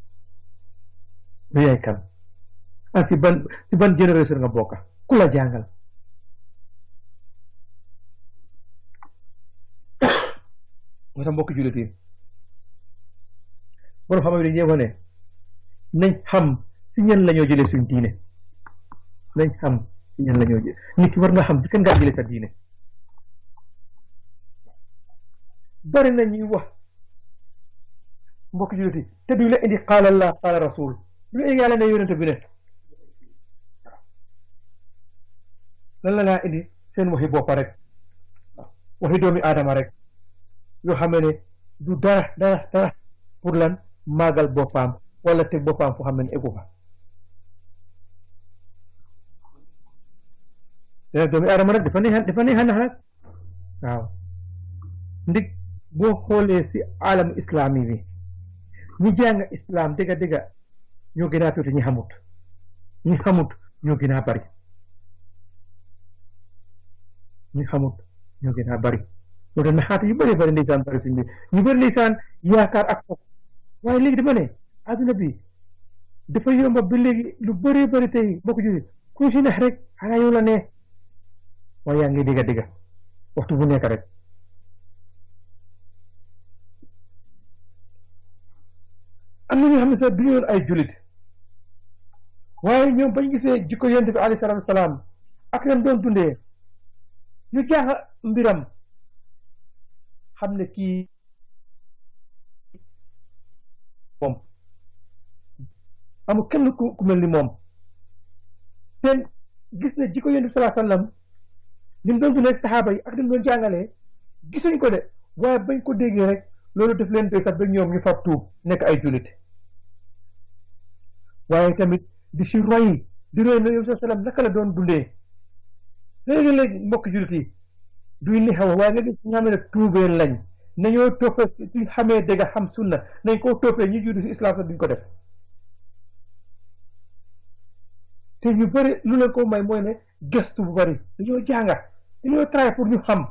yow yaay kan ah si ban génération nga bokka ku la jàngal moo tax mbokk jullit yi borom xam-xam yi dañuy wax ne nañ xam si ñen la ñoo jëlee suñ diine nañ xam si ñen la ñoo jëlee nit ki war nga xam ci kan ngaa jëlee sa diine bari na ñuy wax mbokk jullit yi te duñ la indi qaala Allah qaala rasul du indi yàlla ne yonente bi ne lan la laa indi seen waxi boppa rek waxi doomi aadama rek yoo xam ne du dara pour lan màggal boppam wala teg boppam foo xam ne egu fa te doomi aadama nag dafa neex nax nag waaw ndig boo xoolee si alamu islami bi ñi jàng islam dëgga ñoo gën a tuuti ñi xamut ñoo gën a bari ñi xamut ñoo gën a bari loolu tax naxaate yu bari bari ndeysaan bari suñ bi ñu bari ndeysaan yaakaar ak foofu waaye léegi dama ne adduna bi dafa yomba ba léegi lu bari bari tey bokk juri ku si neex rek xanaa yow la ne waaye yaa ngi dégga waxtu bu nekk rek am na ñoo xam ne sax du ñoon ay julit waaye ñoom bañ gisee jikko yonent bi alayhi salaatu wasalaam ak leen doon dundee ñu jaaxa mbiram xam ne kii moom amul kenn ku mel ni moom seen gis ne jikko yonent bi sallallahu alayhi wasallam ñu doon dundee saxaaba yi ak dañ doon jàngalee gisuñ ko de waaye bañ ko déggee rek loolu def leen doy sax ba ñoom ñu fab tuub nekk ay jullit waaye tamit di si roy di roy na yow sallallahu alayhi wasallam naka la doon dundee léegi-léegi mbokk jullit yi duy ni xaw waaye nga gis nga xam ne tuubeen lañ nañoo toppee suñ xamee dëgg xam sunna nañ koo toppee ñu juddu si islam sax duñ ko def te ñu bëri lu leen ko may mooy ne gëstu bu bëri dañoo jànga dañoo try pour ñu xam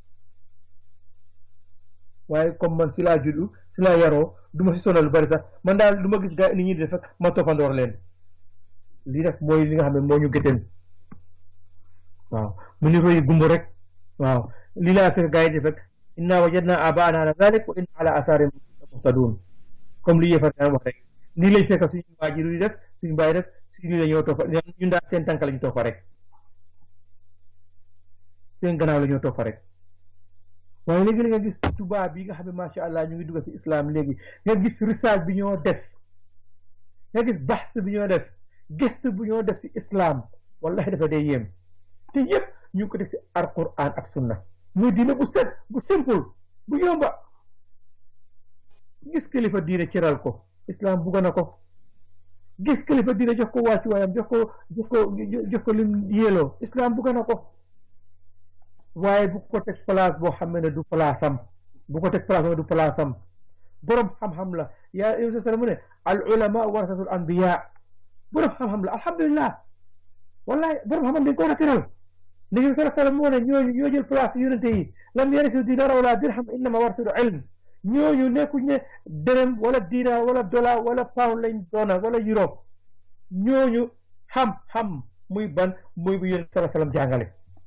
waaye comme man si laa juddu si laa yaroo du ma si sonal lu bëri sax man daal lu ma gis gaa nit ñi di def rek ma toppandoor leen lii def mooy li nga xam ne moo ñu gëteen waaw mu ñu roy gumb rek waaw lii laa fekk gaa yi def rek inna wajadna abaana ala zalik wa inna ala asarim muhtadun comme li yëfar daan wax rek nii lañ fekk suñu waajur yi def suñu baay def suñu la ñoo toppa ñun daal seen tànk la ñu toppa rek seen gannaaw la ñoo toppa rek waaye léegi nga gis tubaab bi nga xam ne macha allah ñu ngi dugg ci islam léegi nga gis recherche bi ñoo def nga gis bahs bi ñoo def gëstu bu ñoo def ci islam wallahi dafa dee yéem te yëpp ñu ngi ko def ci alquran ak sunna muy diine bu set bu simple bu yomba gis kilifa diine cëral ko islam bugga na ko gis kilifa diine jox ko wàccu waayam jox ko lim yéeloo islam bugga na ko waaye bu ko teg place boo xam ne du place am bu ko teg place du place am borom xam-xam la yaa yow sa mu ne al ulama warasatul anbiya borom xam-xam la alhamdulillah wallahi borom xam-xam dañ ko war a teral léegi sallallahu alayhi wa sallam moo ne ñoo jël place yonente yi lam yarisu dinar wala dirham innama warasul ilm ñooñu nekkuñ ne dërëm wala dinar wala dollar wala pound lañ doona wala Europe ñooñu xam-xam muy ban muy bu yonente sallallahu alayhi wa sallam jàngale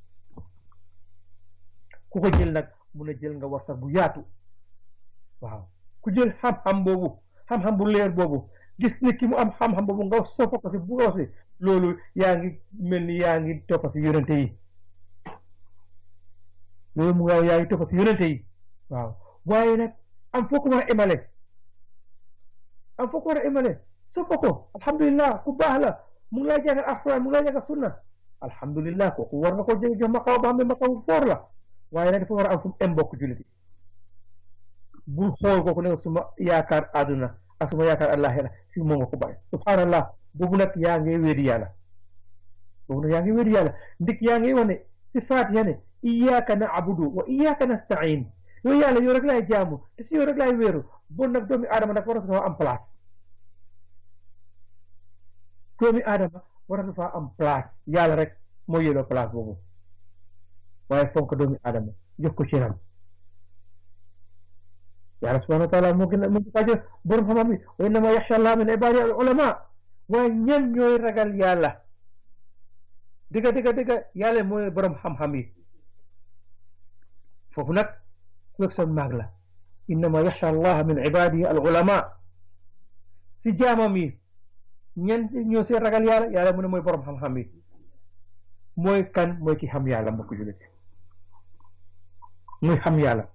ku ko jël nag mun a jël nga war sax bu yaatu waaw ku jël xam-xam boobu xam-xam bu leer boobu gis nit ki mu am xam-xam boobu nga soppa ko si bu roosi loolu yaa ngi mel ni yaa ngi toppa si yonente yi loolu mu yaa ngi toppa si yonente yi waaw waaye nag am foo ko war a emale soppa ko alhamdulillah ku baax la mu ngi lay jàngal alxuraan mu ngi lay jàngal sunna alhamdulillah kooku war nga ko jox maqaw ba xam ne maqaw foor la waaye nag dafa war a am fu mu mbokk jullit yi bul xool kooku ne suma yaakaar àdduna ak suma yaakaar àllaaxira si moom nga ko bàyyi subhanallah boobu nag yaa ngi wéedi yàlla ndik yaa ngi wax ne si Faatiha ne iyyaka na'budu wa iyyaka nasta'in yow yàlla yow rek laay jaamu te si yow rek laay wéeru bon nag doomi aadama nag war na am place yàlla rek moo yelloo place boobu waaye fonk doomi aadama jox ko cëram yàlla subhanahu wa taala moo gën a mu kajo borom xam-xam yi wa innama yaxsha allah min ibadi al ulama waaye ñan ñooy ragal yàlla dëgg yàlla mooy borom xam-xam yi foofu nag question maag la innama yaxsha allah min ibadi al ulama si jaamam yi ñen ñoo see ragal yàlla yàlla mu ne mooy borom xam-xam yi mooy kan mooy ki xam yàlla mbokk julit muy xam yàlla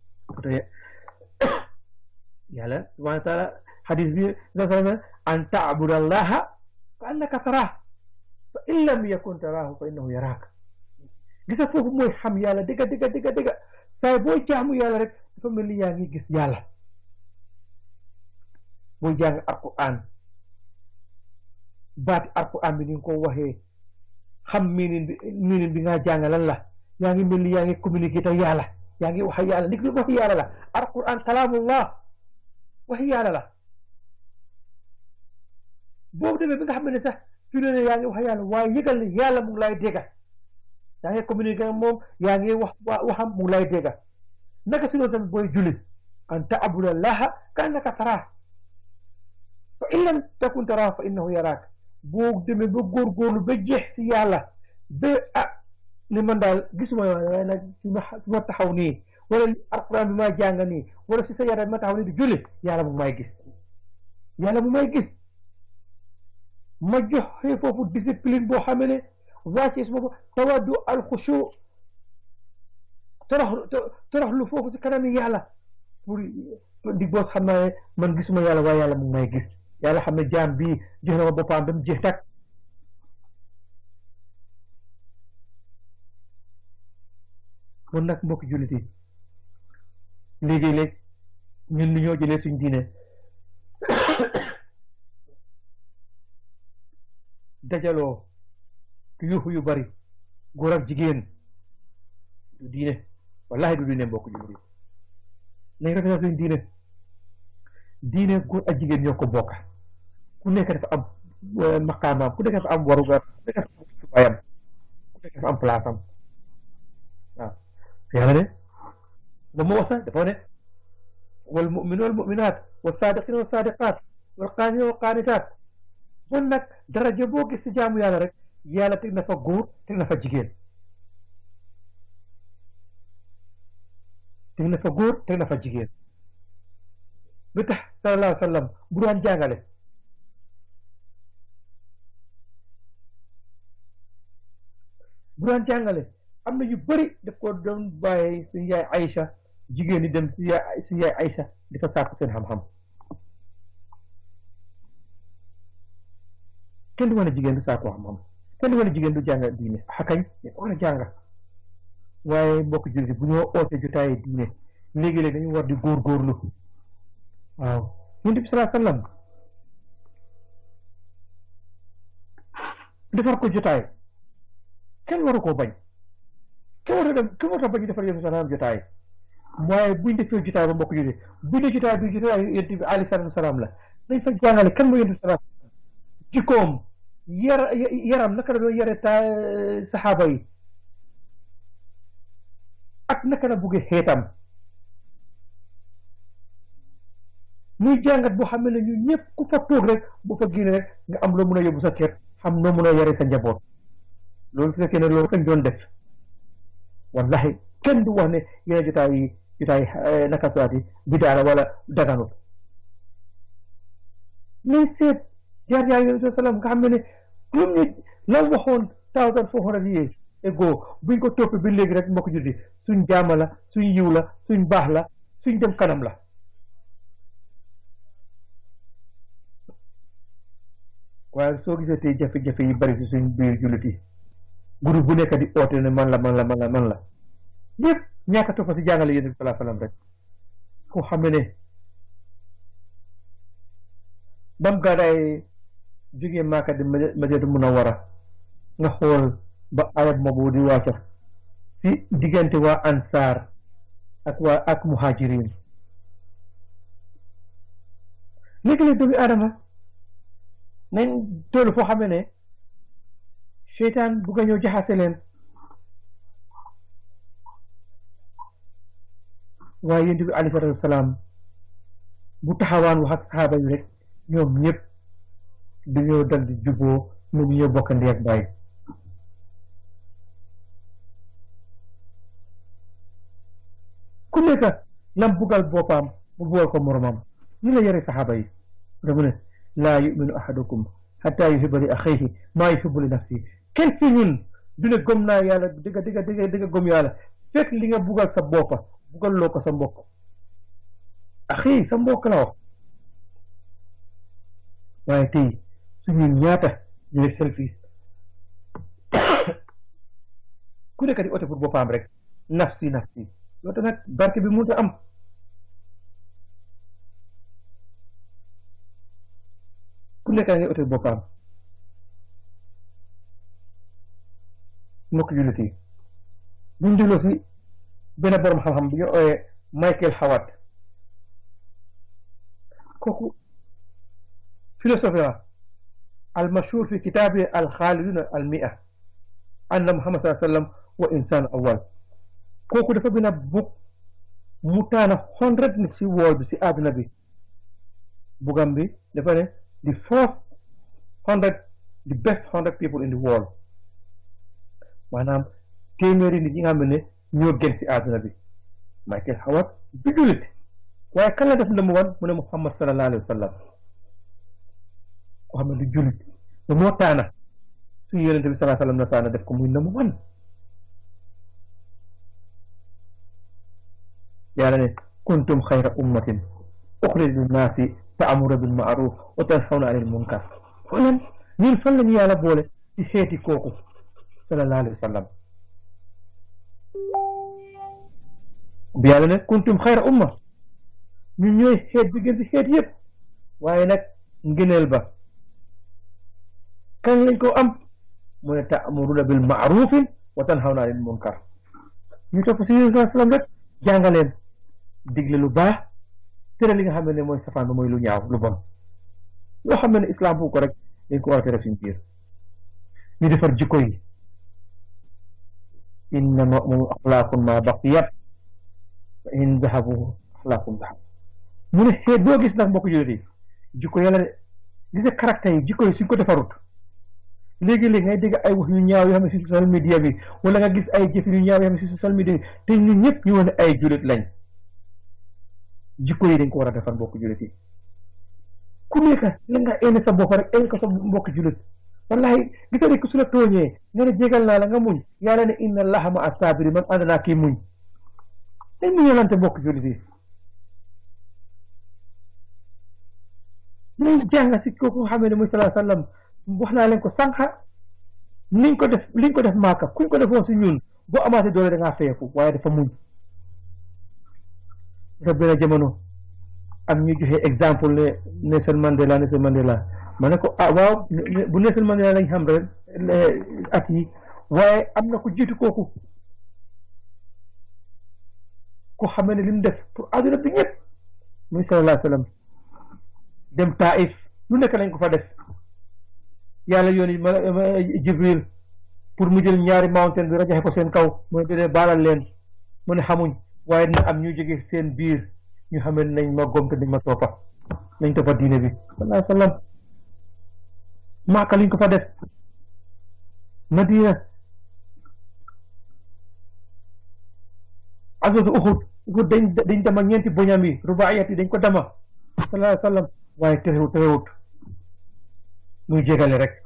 yàlla subhanahu wa taala xadis bi an taabuda allaha ka annaka taraah fa in lam yakun taraahu fa innahu yaraak gisa foofu mooy xam yàlla dëgg saay boo jaamu yàlla rek dafa mel ni yaa ngi gis yàlla booy jàng alquran baati alquran bi ni nga ko waxee xam minin bi nga jàng lan la yaa ngi mel ni yaa ngi communiquer ak yàlla yaa ngi wax yàlla ndig li wax yàlla la alquran kalaamullah wax yàlla la boobu demee bi nga xam ne sax fi ne yaa ngi wax yàlla waaye yëgal ne yàlla mu ngi lay dégga yaa ngi communiquer moom yaa ngi wax waxam mu ngi lay dégga naka si loolu tamit booy julli an ta'buda allaha ka annaka taraah fa in lam takun taraahu fa innahu yaraak boo demee ba góorgóorlu ba jeex si yàlla ba ne man daal gisuma waaye nag fi ma taxaw nii wala alquran bi ma jàng nii wala si sa yaram ma taxaw nii di julli yàlla mu may gis yàlla mu may gis ma joxe foofu discipline boo xam ne wàcce suma ko tawaddu alxushu toroxlu foofu si kanami yàlla pour di boos xam naa ne man gisuma yàlla waaye yàlla mu may gis yàlla xam ne jaam bi jox na ma boppam ba mu jeex tak kon nag mbokk jullit yi léegi-léeg ñun ni ñoo jëlee suñ diine dajaloo yuuxu yu bari góor ak jigéen du diine wallahi du diine mbokk jullit yi nañ rafetal suñ diine góor ak jigéen ñoo ko bokk ku nekk dafa am maqaamaam ku nekk dafa am warugar ku nekk dafa am subayam ku nekk dafa am place am waaw yàlla ne ba mu wax sax dafa ne wal mu'minu wal mu'minaat wal saadiqina wal saadiqaat wal qaanitina wal qaanitaat bon nag daraja boo gis si jaamu yàlla rek yàlla teg na fa góor teg na fa jigéen teg na fa góor teg na fa jigéen bi tax sallallahu alayhi wa sallam bu daan jàngale am na yu bëri daf ko doon bàyyi suñu yaay Aïcha jigéen ñi dem si yaay Aïcha di fa sàkku seen xam-xam kenn du wane jigéen du sàkku xam-xam kenn du wane jigéen du jàng diine xakañ war a jàng waaye mbokk jullit bu ñoo oote jotaayi diine léegi-léegi dañu war di góorgóorlu waaw Yonent bi sallallahu alayhi wa sallam defar ko jotaay kenn waru koo bañ kenn war a bañ defar Yonent bi sallallahu jotaay waaye buñ defee jotaay ba mbokk jullit buñ ne jotaay bi jotaay Yonent bi alayhi salaatu wa salaam la dañ fa jàngale kan mooy Yonent bi sallallahu jikkoom yaram naka la doon yare saxaaba yi ak naka la buggee xeetam muy jàngat boo xam ne ñu ñëpp ku fa toog rek bu fa génne rek nga am loo mun a yóbbu sa kër xam noo mun a yare sa njaboot loolu su fekkee ne loolu kañ doon def wallahi kenn du wax ne yeneen jotaay naka suwaati bidaa la wala daganut mais seet jaar Yonent bi salaam nga xam ne juróom ñi la waxoon 1400 years ago buñ ko toppee bi léegi rek mbokk julli suñ jaama la suñ yiw la suñ baax la suñ dem kanam la waaye soo gisee tey jafe-jafe yi bari ci suñ biir jullit yi groupe bu nekk di oote ne man la yëpp ñàkk a toppa si jàngale Yonent bi sallallahu alayhi wasallam rek koo xam ne bam gàddaay jógee Maaka di Madinatu Munawwara nga xool ba ayat moobu di wàcca si diggante waa ansaar ak muhajirin léegi-léeg doomu aadama nañ toolu foo xam ne seytaan bugg a ñëw jaxase leen waaye Yonent bi alayhi salaatu wasalaam bu taxawaan wax ak saxaaba yi rek ñoom ñëpp dañoo dal di juboo ñu ñoo bokk ndey ak baay ku nekk lam bugal boppam mu bugal ko moromam ñu la yare saxaaba yi damu ne laa yuminu ahadukum hatta yuhibba li axihi maa yuhibbu li nafsi kenn si ñun du ne gëm naa yàlla digga gëm yàlla fekk li nga bugal sa boppa bugal loo ko sa mbokk axi sa mbokk la wax waaye tey suñu ñaata ñooy selfies ku nekk di ote pour boppam rek nafsi loolu nag barke bi mënut a am ku nekk ngay ote boppam mbokk jullit yi buñ dégloo si benn borom xam-xam bi ñu ooyee Michael Howard kooku philosophe la al mashhur fi kitaabi al xaaliduna al mi'a anna Muhammad sallallahu alayhi wa sallam wa insaan awwal kooku dafa bind bug mu taana 100 nit si wool bi si àdduna bi bugam bi dafa ne the best 100 people in the world maanaam téeméeri nit ñi nga xam ne ñoo gën si àdduna bi Michael Howard bi jullit waaye kan la def number one mu ne Muhammad sallallahu alayhi wa sallam ko xam ne du jullit ba moo taana suñu yonente bi sallallahu alayhi wa sallam na taana def ko muy number one yàlla ne kuntum xayra ummatin uxrijat linnaasi ta'muruna bil ma'ruf wa tanhawna anil munkar xoolal ñun fan lañu yàlla boole ci xeeti kooku sallallahu alayhi wa sallam bi yàlla ne kuntum xayra umma ñun ñooy xeet bi gën ci xeet yëpp waaye nag ngëneel ba kan lañ ko am mu ne ta'muruna bil ma'rufin wa tanhawna anil munkar ñu topp si sallallahu alayhi wa sallam rek jàngaleen digle lu baax tere li nga xam ne mooy safaan ba mooy lu ñaaw lu bon loo xam ne islam bu ko rek dañ ko war a tere suñu biir ñu defar jikko yi inna mu'minu axlaaqun ma baqiyat wa in dahabu axlaaqun dahab mu ne xeet boo gis nag mbokk jullit yi jikko yàlla de gis nga caractère yi jikko yi suñ ko defarut léegi-léegi ngay dégg ay wax yu ñaaw yoo xam ne si social media bi wala nga gis ay jëf yu ñaaw yoo xam ne si social media bi te ñun ñëpp ñu wane ay jullit lañ jikko yi dañ ko war a defar mbokk jullit yi ku nekk la nga ene sa bopp rek ene ko sa mbokk jullit wallahi gis nga ku su la tooñee nga ne jégal naa la nga muñ yàlla ne inna allaha ma asabiri man ànd naa kii muñ dañ muñalante mbokk jullit yi nañ jàng si kooku nga xam ne muy salaa sallam wax naa leen ko sànqa liñ ko def maaka kuñ ko defoon si ñun boo amaatee doole da ngaa feeku waaye dafa muñ dafa benn jamono am ñu joxe exemple ne Nelson Mandela ma ne ko waaw bu Nelson Mandela lañ xam rek at yi waaye am na ko jiitu kooku ko xam ne li mu def pour àdduna bi ñëpp muy sallallahu alayhi wa sallam dem Taif lu nekk lañ ko fa def yàlla yooni Jibril pour mu jël ñaari mountain bi rajaxe ko seen kaw mu ne dee baalal leen mu ne xamuñ waaye dina am ñu jóge seen biir ñu xam ne nañ ma gom te nañ ma toppa nañ toppa diine bi sallallahu alayhi wa sallam maaka liñ ko fa def Madina azwatu Uhud dañ dama ñeenti boñam yi rubaayat yi dañ ko dama sallallahu alayhi wa sallam waaye terewut muy jégale rek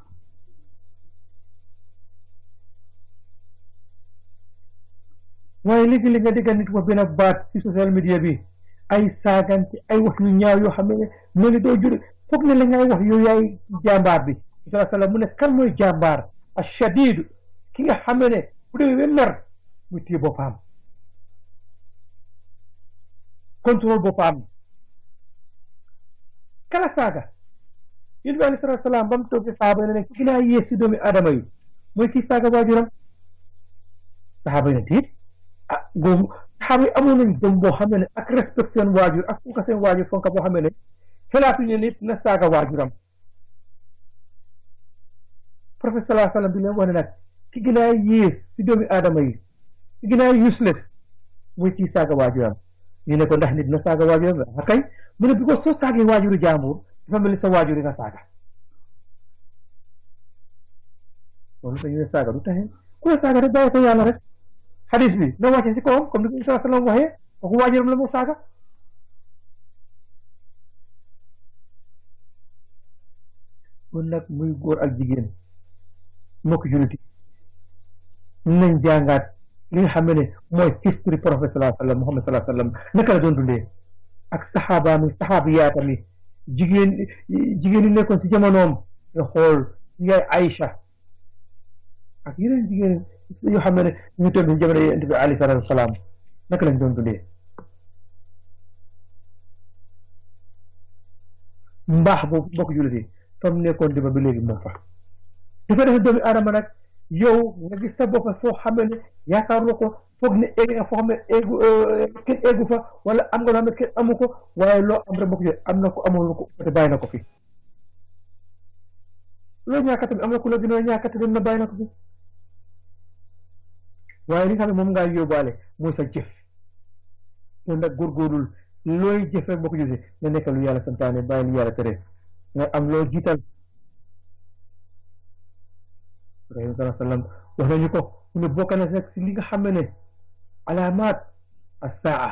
waaye léegi-léegi nga dégg nit wax benn baat ci social media bi ay saagante ay wax yu ñaaw yoo xam ne mel ni doo jure foog ne la ngay wax yow yaay jàmbaar bi sallallahu alayhi wa sallam mu ne kan mooy jàmbaar ashadidu ki nga xam ne bu demee ba mer mu téye boppam contrôle boppam kala saaga yonent bi alayhi salaatu wa salaam ba mu toog saxaaba yi ne ki gën a yées si doomi aadama yi mooy kii saaga waajuram saxaaba yi ne tiit góobu saxaaba yi amoon nañ gëm boo xam ne ak respect seen waajur ak fonka seen waajur fonka boo xam ne xelaatuñu ne nit na saaga waajuram prophète sallallahu alayhi wa sallam bi leen wane nag ki gën a yées si doomi aadama yi ki gën a useless mooy kii saaga waajuram ñu ne ko ndax nit na saaga waajuram a kay mu ne bi ko soo saagee waajuru jaambur dafa mel ni sa waajur yi nga saaga loolu dañu ne saaga du taxe ku la saaga rek bàyyi ko yàlla rek xadis bi na wàcce si kawam comme ni ko Isa sallam waxee waxu waajuram la mu saaga kon nag muy góor ak jigéen mbokk jullit nañ jàngaat li nga xam ne mooy history prophète sallallahu alayhi wa sallam Muhammad sallallahu alayhi wa sallam naka la doon dundee ak saxaabaami saxaabiyaatami jigéen yi nekkoon si jamonoom nga xool yaay Aïcha ak yeneen jigéen yoo xam ne ñu toll si jamono Yonent bi alayhi salaatu wa salaam naka lañ doon dundee mbaax boobu mbokk jullit yi fa mu nekkoon dima ba léegi moom fa dafa def doomi aadama nag yow nga gis sa bopp foo xam ne yaakaaruloo ko foog ne egg nga foo xam ne kenn eggu fa wala am nga loo xam ne kenn amu ko waaye loo am rek mbokk jullit am na ko amul ko te bàyyi na ko fi loolu ñàkk tamit am na ku la gën a ñàkk tamit na bàyyi na ko fi waaye li nga xam ne moom ngaa yóbbaale mooy sa jëf kon nag góorgóorlul looy jëf rek mbokk jullit nga nekk lu yàlla santaane bàyyi lu yàlla tere nga am loo jiital Ibrahima sallallahu alayhi wa sallam wax nañu ko mu ne bokk na rek si li nga xam ne alaamaat as-saa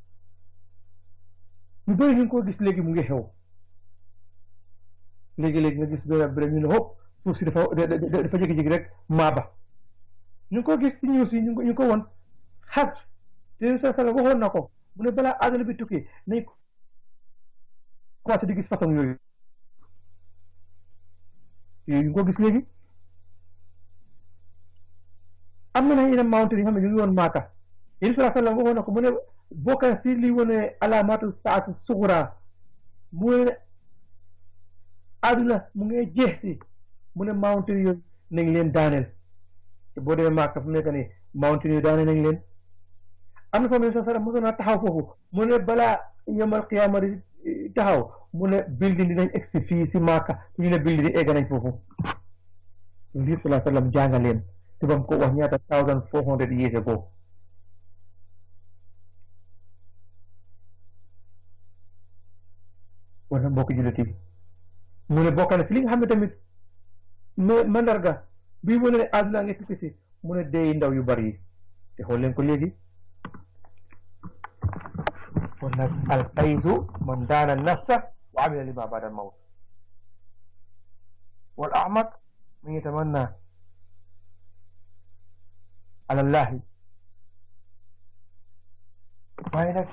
ñu bëri ñu ngi ko gis léegi mu ngi xew léegi-léegi nga gis béréb ñu ne hop suuf si dafa jékki-jékki rek maaba ñu ngi ko gis si ñëw si ñu ngi ko won xas te sallallahu alayhi wa sallam waxoon na ko mu ne balaa àdduna bi tukki nañ commencé di gis façon yooyu ñu ngi ko gis léegi am na yeneen mountain yi xam ne ñu ngi woon Maaka yéen sallallahu alayhi wa sallam waxoon na ko mu ne bokk na si li wane alaamaatu saatu suxura mu ne àdduna mu ngi jeex si mu ne mountain yooyu nañ leen daaneel te boo demee Maaka fu mu nekk nii mountain yooyu daaneel nañ leen am na foofu sallallahu alayhi wa sallam mosoon naa taxaw foofu mu ne balaa yomal qiyaama di taxaw mu ne building dinañ egsi fii si Maaka ñu ne building di egg nañ foofu lii sallallahu alayhi wa sallam jàngal leen te ba mu ko wax ñaata 1400 years ago wala mbokk jullit yi mu ne bokk na si li nga xam ne tamit mandarga bii mu ne àdduna nga tukki si mu ne dee ndaw yu bari yi te xool leen ko léegi kon nag alfayzu man daana nafsa wa amila lima ba'da al-mawt wal a'maq man yatamanna ala llahi waaye nag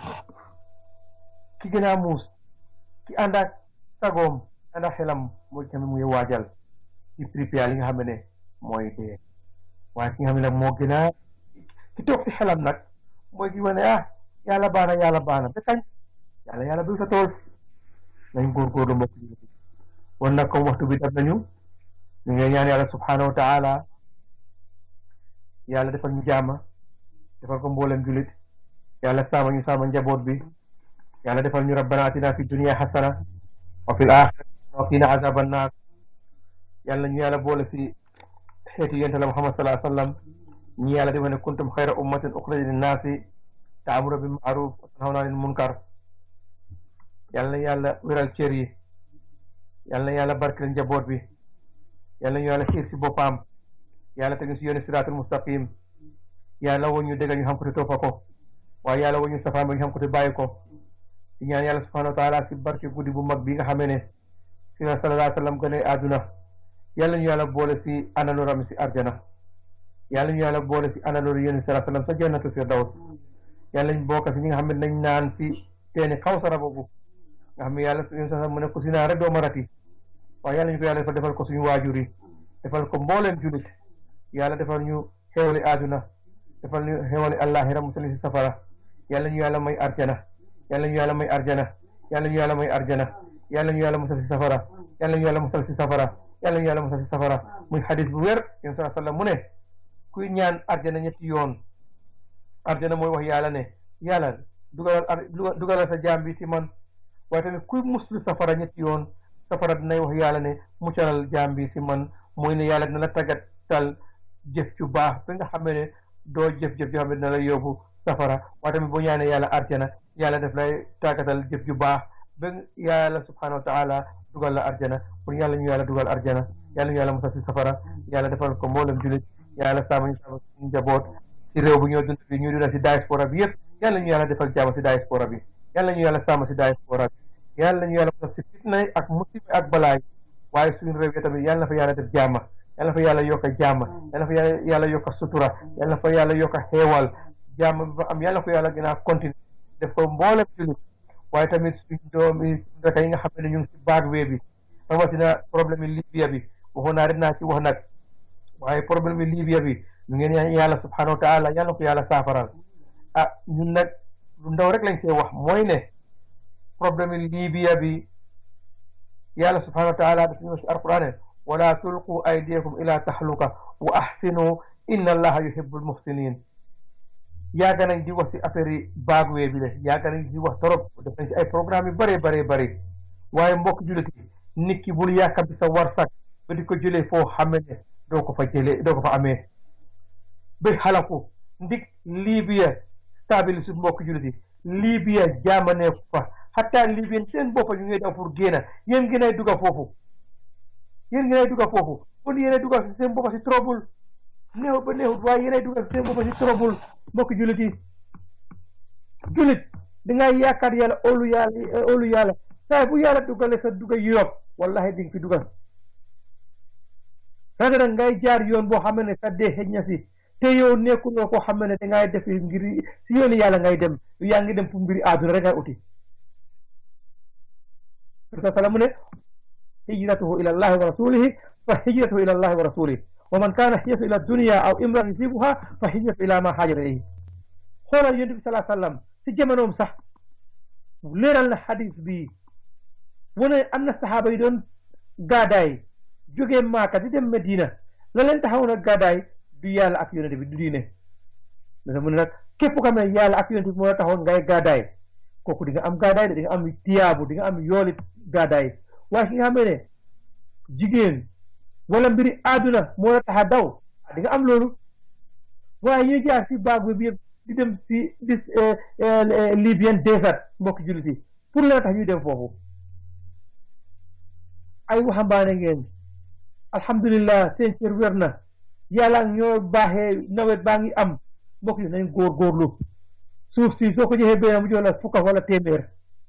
ki gën a muus ki ànd ak sagoom ànd ak xelam mooy tamit muy waajal ci prépare li nga xam ne mooy dee waaye ki nga xam ne nag moo gën a ki toog si xelam nag mooy ki wane yàlla baana ba kañ yàlla bi sa tool nañ góorgóorlu mbokk yi kon nag comme waxtu bi dab nañu ñu ngi ñaan yàlla subhanahu wa taala yàlla defal ñu jaama defal ko mboolem julit yàlla saama ñu saama njaboot bi yàlla defal ñu rabbana atina fi dunya hasana wa fil akhirati wa qina azaban nar yàlla ñu yàlla boole si xeeti yonent la Muhammad sallallahu alayhi wa sallam ñi yàlla defal ne kuntum xayra ummatin uxrijat linnaasi ta'muruna bil ma'ruf wa tanhawna 'anil munkar yàlla yàlla wéral cër yi yàlla yàlla barkeel njaboot bi yàlla ñu yàlla xiir si boppam yàlla teg ñu si yooni siraatul mustaqim yàlla woon ñu dégg ñu xam ko te toppa ko waaye yàlla woon ñu safaan ba ñu xam ko te bàyyi ko di ñaan yàlla subhanahu wa taala si barke guddi bu mag bi nga xamee ne si la sallallahu alayhi wa sallam gane àdduna yàlla ñu yàlla boole si àndandooram si arjana yàlla ñu yàlla boole si àndandooru yooni sallallahu alayhi wa sallam sa jannatu firdaws yàlla ñu bokk si ñi nga xam ne nañ naan si teeni Kawsara boobu nga xam ne yàlla yooni sallam mu ne ko si naan rek doo marati waaye yàlla ñu ko yàlla defal ko suñu waajur yi defal ko mbooleem julit yàlla defal ñu xéewali àdduna defal ñu xéewali àllaaxira musal si safara yàlla ñu yàlla may arjana yàlla ñu yàlla may arjana yàlla ñu yàlla may arjana yàlla ñu yàlla musal si safara yàlla ñu yàlla musal si safara yàlla ñu yàlla musal si safara muy xadis bu wér yéen sallallahu alayhi wa sallam mu ne kuy ñaan arjana ñetti yoon arjana mooy wax yàlla ne yàlla dugalal sa jaam bi si man waaye tamit kuy muslu safara ñetti yoon safara dinay wax yàlla ne muccalal jaam bi si man mooy ne yàlla dina la tàggatal jëf ju baax ba nga xam ne doo jëf-jëf joo xam ne dina la yóbbu safara waaye tamit boo ñaanee yàlla arjana yàlla def lay tàggatal jëf ju baax ba yàlla subhanahu wa taala dugal la arjana pour yàlla ñu yàlla dugal arjana yàlla ñu yàlla musal si safara yàlla defal ko mboolem julit yàlla sàmm ñu sàmm suñu njaboot si réew bu ñoo dund bi ñu dund si diaspora bi yëpp yàlla ñu yàlla defal jàmm si diaspora bi yàlla ñu yàlla sàmm si diaspora bi yàlla ñu yàlla musal si fitna ak musiba ak balaay waaye suñu réew yi tamit yàlla na fa yàlla def jàmm yàlla fa yàlla yokk jàmm yàlla fa yàlla yokk sutura yàlla fa yàlla yokk xeewal jàmm bi fa am yàlla ko yàlla gën a continuer def ko mboolem julit waaye tamit suñ doomi rek yi nga xam ne ñu ngi si baag wee bi rawatina problème yi Libya bi waxoon naa dinaa ci wax nag waaye problème yi Libya bi ñu ngeen ñaan yàlla subhanahu wa taala yàlla ko yàlla saafaral ñun nag lu ndaw rek lañ see wax mooy ne problème yi Libya bi yàlla subhanahu wa taala daf ñu si alquran wala tulqu aydiyakum ila tahluka wa ahsinu inna allaha yuhibbul muhsinin yàgg nañ di wax si affaire yi baagwee bi de yàgg nañ di wax trop def nañ ci ay programme yu bëree bëri waaye mbokk jullit yi nit ki bul yàkkamti sa warsak ba di ko jëlee foo xam ne doo ko fa amee ba xalaku ndik Libya stabilise mbokk jullit yi Libya jaamanee fa xataa Libya seen boppa ñu ngi daw pour génn yéen ngeen ay dugga foofu kon yéen ay dugga si seen boppa si trouble néew ba néewut waaye yéen ay dugga si seen boppa si trouble mbokk jullit yi jullit dangay yaakaar yàlla óolu yàlla saa bu yàlla dugale sa dugga Europe wallahi di nga fi dugal rada nag ngay jaar yoon boo xam ne sa dee xëj na si te yow nekkuloo koo xam ne dangay def ngir si yoonu yàlla ngay dem yaa ngi dem pour mbiri àdduna rek ngay uti sala mu ne hijratuhu ila allahi wa rasulihi fa hijratuhu ila allahi wa rasulihi wa man kaana hijratuhu ila dunya aw imran yusibuha fa hijratuhu ila ma haajara ilayhi xoolal yonent bi salaa sallam si jamonoom sax leeral na xadis bi wane am na saxaaba yi doon gaadaay jógee Maaka di dem Medina la leen taxaw na gaadaay du yàlla ak yonent bi du diine dana mu ne nag képp ko xam ne yàlla ak yonent bi moo la taxawoon ngay gaadaay kooku di nga am gaadaay de di nga am tiyaabu di nga am yooli gaadaay waaye ki nga xam ne jigéen wala mbiri àdduna moo la tax a daw di nga am loolu waaye ñu jaar si baag bi yëpp di dem si bis Libyen désert mbokk jullit yi pour la tax ñuy dem foofu ay waxambaane ngeen alhamdulillah seen cër wér na yàlla ñoo baaxee nawet baa ngi am mbokk yi nañ góorgóorlu suuf si soo ko joxee benn mu jox la fukka wala téeméer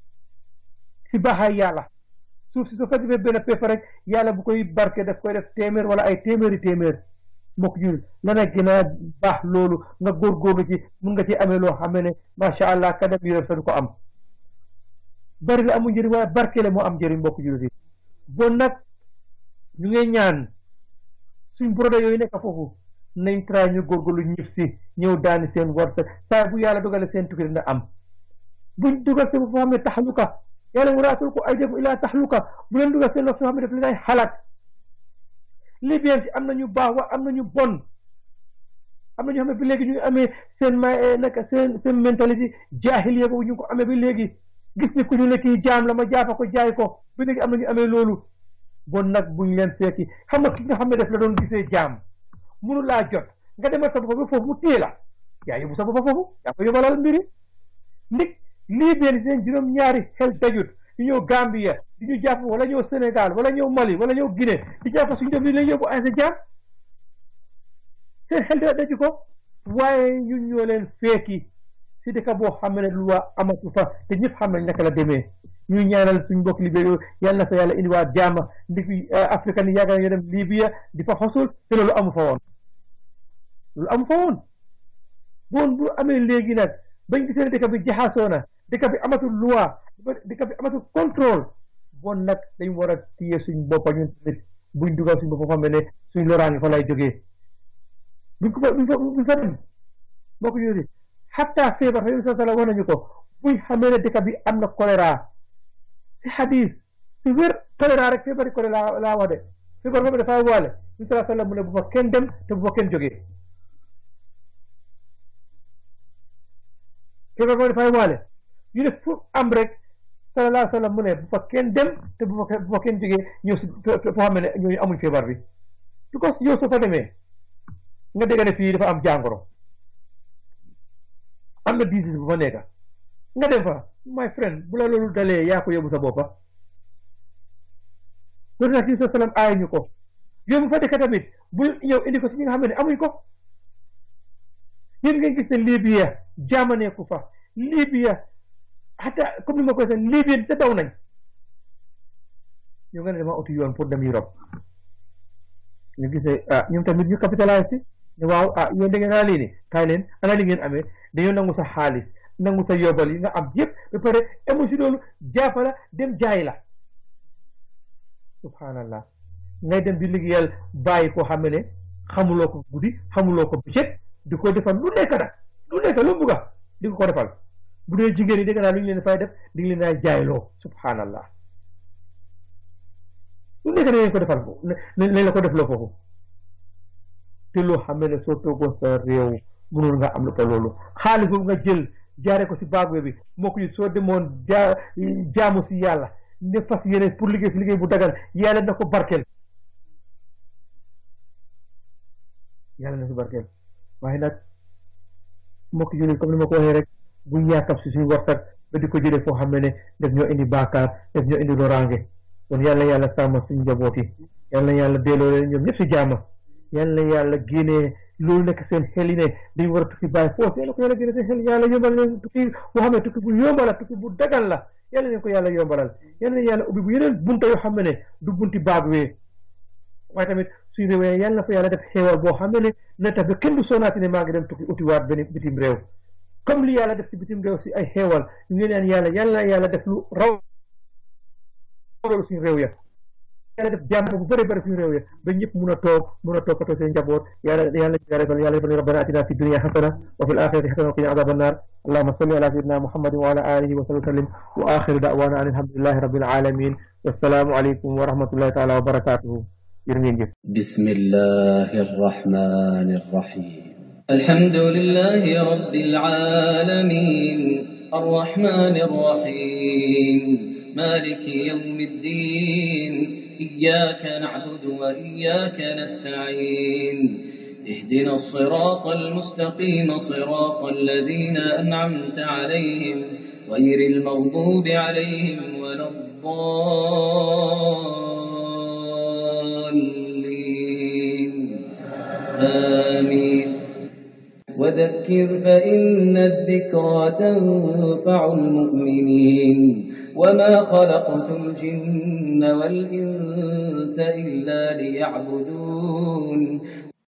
si baaxaay yàlla suuf si soo ko defee benn pepp rek yàlla bu koy barke daf koy def téeméer wala ay téeméeri mbokk yi la na gën a baax loolu nga góorgóorlu ci mun nga ci amee loo xam ne macha allah ka dem yore sa du ko am bari la amul njëriñ waaye barke la moo am njëriñ mbokk jullit yi bon nag ñu ngi ñaan suñ broda yooyu nekk foofu nañ try ñu góorgóorlu ñëpp si ñëw daani seen warsa saa bu yàlla dogale seen tukki dina am buñ dugal seen foo xam ne taxluka yàlla waraatul ko ay def ilaa taxluka bu leen dugal seen lox soo xam ne daf leen ay xalaat Libyen si am nañu baax wa am nañu bon am na ñoo xam ne bi léegi ñu ngi amee seen naka seen mentalité jaahiliya boobu ñu ngi ko amee bi léegi gis ni ku ñu ne kii jaam la ma jaafa ko jaay ko bi léegi am na ñu amee loolu bon nag buñ leen fekki xam nga ki nga xam ne def la doon gisee jaam munu laa jot nga demal sa bopp ba foofu mu téye la yaa yóbbu sa bopp foofu yaa ko yóbbalal mbiri ndik Libyen seen juróom-ñaari xel dajut ñu ñëw Gambia di ñu jàpp wala ñëw Sénégal wala ñëw Mali wala ñëw Guinée di jàpp suñu def li leen yóbbu ay sa jaam seen xel daju ko waaye ñun ñoo leen fekki si dëkk boo xam ne lu waa amatu fa te ñëpp xam nañ naka la demee ñu ñaanal suñ mbokk Libya yooyu yàlla na fa yàlla indiwaat jaama ndi africain yi yàgg nañu dem Libya di fa xosul te loolu amu fa woon bon bu amee léegi nag bañ gisee ne dëkk bi jaxasoo na dëkk bi amatul loi dëkk bi amatul contrôle bon nag dañ war a téye suñ boppa ñun tamit buñ dugal suñ boppa xam ne suñ loraange fa lay jógee buñ fa dem mbokk ñu xatta feebar fa sa sala wax nañu ko buñ xamee ne dëkk bi am na choléra si hadis si wér choléra rek feebari choléra laa wax de feebar boobu dafay waale ñu sala sala mu ne bu fa kenn dem te bu fa kenn jógee feebar boobu dafay waale ñu ne fu am rek sallallahu alayhi wa sallam mu ne bu fa kenn dem te bu fa kenn jógee ñëw si foo xam ne ñooñu amuñ feebar bi because yow soo fa demee nga dégg ne fii dafa am jàngoro am na disease bu fa nekk nga dem fa my friend bu la loolu dalee yaa ko yóbbu sa boppa loolu nag sa salam aay ñu ko yóbbu fa dëkk tamit bul ñëw indi ko si ñi nga xam ne amuñ ko yéen ngeen gis ne Libya jaamaneeku fa Libya xata comme ni ma koy seen Libya di sa daw nañ yow nga ne dama uti yoon pour dem Europe ñu gis ne ñoom tamit ñu capitalise si ne waaw yéen da ngeen lii ni kaay leen ana li ngeen amee dañoo nangu sa xaalis nangu sa yóbbal yi nga am yëpp ba pare amu si loolu jaafala dem jaay la subhanallah ngay dem di liggéeyal bàyyi koo xam ne xamuloo ko guddi xamuloo ko bëccëg di ko defal lu nekk nag lu nekk lu bugga di ko defal bu dee jigéen yi dégg naa lu ñu leen fay def di leen naa jaayloo subhanallah lu nekk dañ ko defal foofu nañ la ko def loo foofu te loo xam ne soo toogoon sa réew mënoon nga am lu ko loolu xaalis boobu nga jël jaaree ko si baagwe bi moo ko soo demoon jaamu si yàlla ne fas yéene pour liggéey si liggéey bu dagal yàlla na ko barkeel yàlla na si barkeel waaye nag mbokk jullit comme ni ma ko waxee rek bu ñàkkam si suñu warsak ba di ko jëlee foo xam ne def ñoo indi baakaar def ñoo indi loraange kon yàlla sàmm suñu njaboot yi yàlla delloo leen ñoom ñëpp si jàmm yàlla génnee loolu nekk seen xel yi ne dañu war a tukki bàyyi foofu yàlla ko yàlla génne seen xel yàlla yombal leen tukki boo xam ne tukki bu yombala tukki bu dagal la yàlla leen ko yàlla yombalal yàlla ubbi bu yeneen bunta yoo xam ne du bunti baag wee waaye tamit suñu réew yàlla na fa yàlla def xéewal boo xam ne ne tax ba kenn du sonaati ne maa ngi dem tukki utiwaat benn bitim réew comme li yàlla def si bitim réew si ay xéewal ñu ngi naan yàlla def lu raw loolu suñu réew ya yàlla def jàmm bu bëri bëri suñu réew ya ba ñëpp mun a toppatoo seen njaboot yàlla rabbana atina fi dunya hasana wa fil akhirati hasana wa qina adhaban nar allahumma salli ala sayyidina muhammadin wa ala alihi wa sallim wa akhiru da'wana alhamdulillahi rabbil alamin wassalamu alaykum wa rahmatullahi ta'ala wa barakatuhu بسم الله الرحمن الرحيم الحمد لله رب العالمين الرحمن الرحيم مالك يوم الدين إياك نعبد وإياك نستعين اهدنا الصراط المستقيم صراط الذين أنعمت عليهم غير المغضوب عليهم ولا آمين وذكر فإن الذكرى تنفع المؤمنين وما خلقت الجن والإنس إلا ليعبدون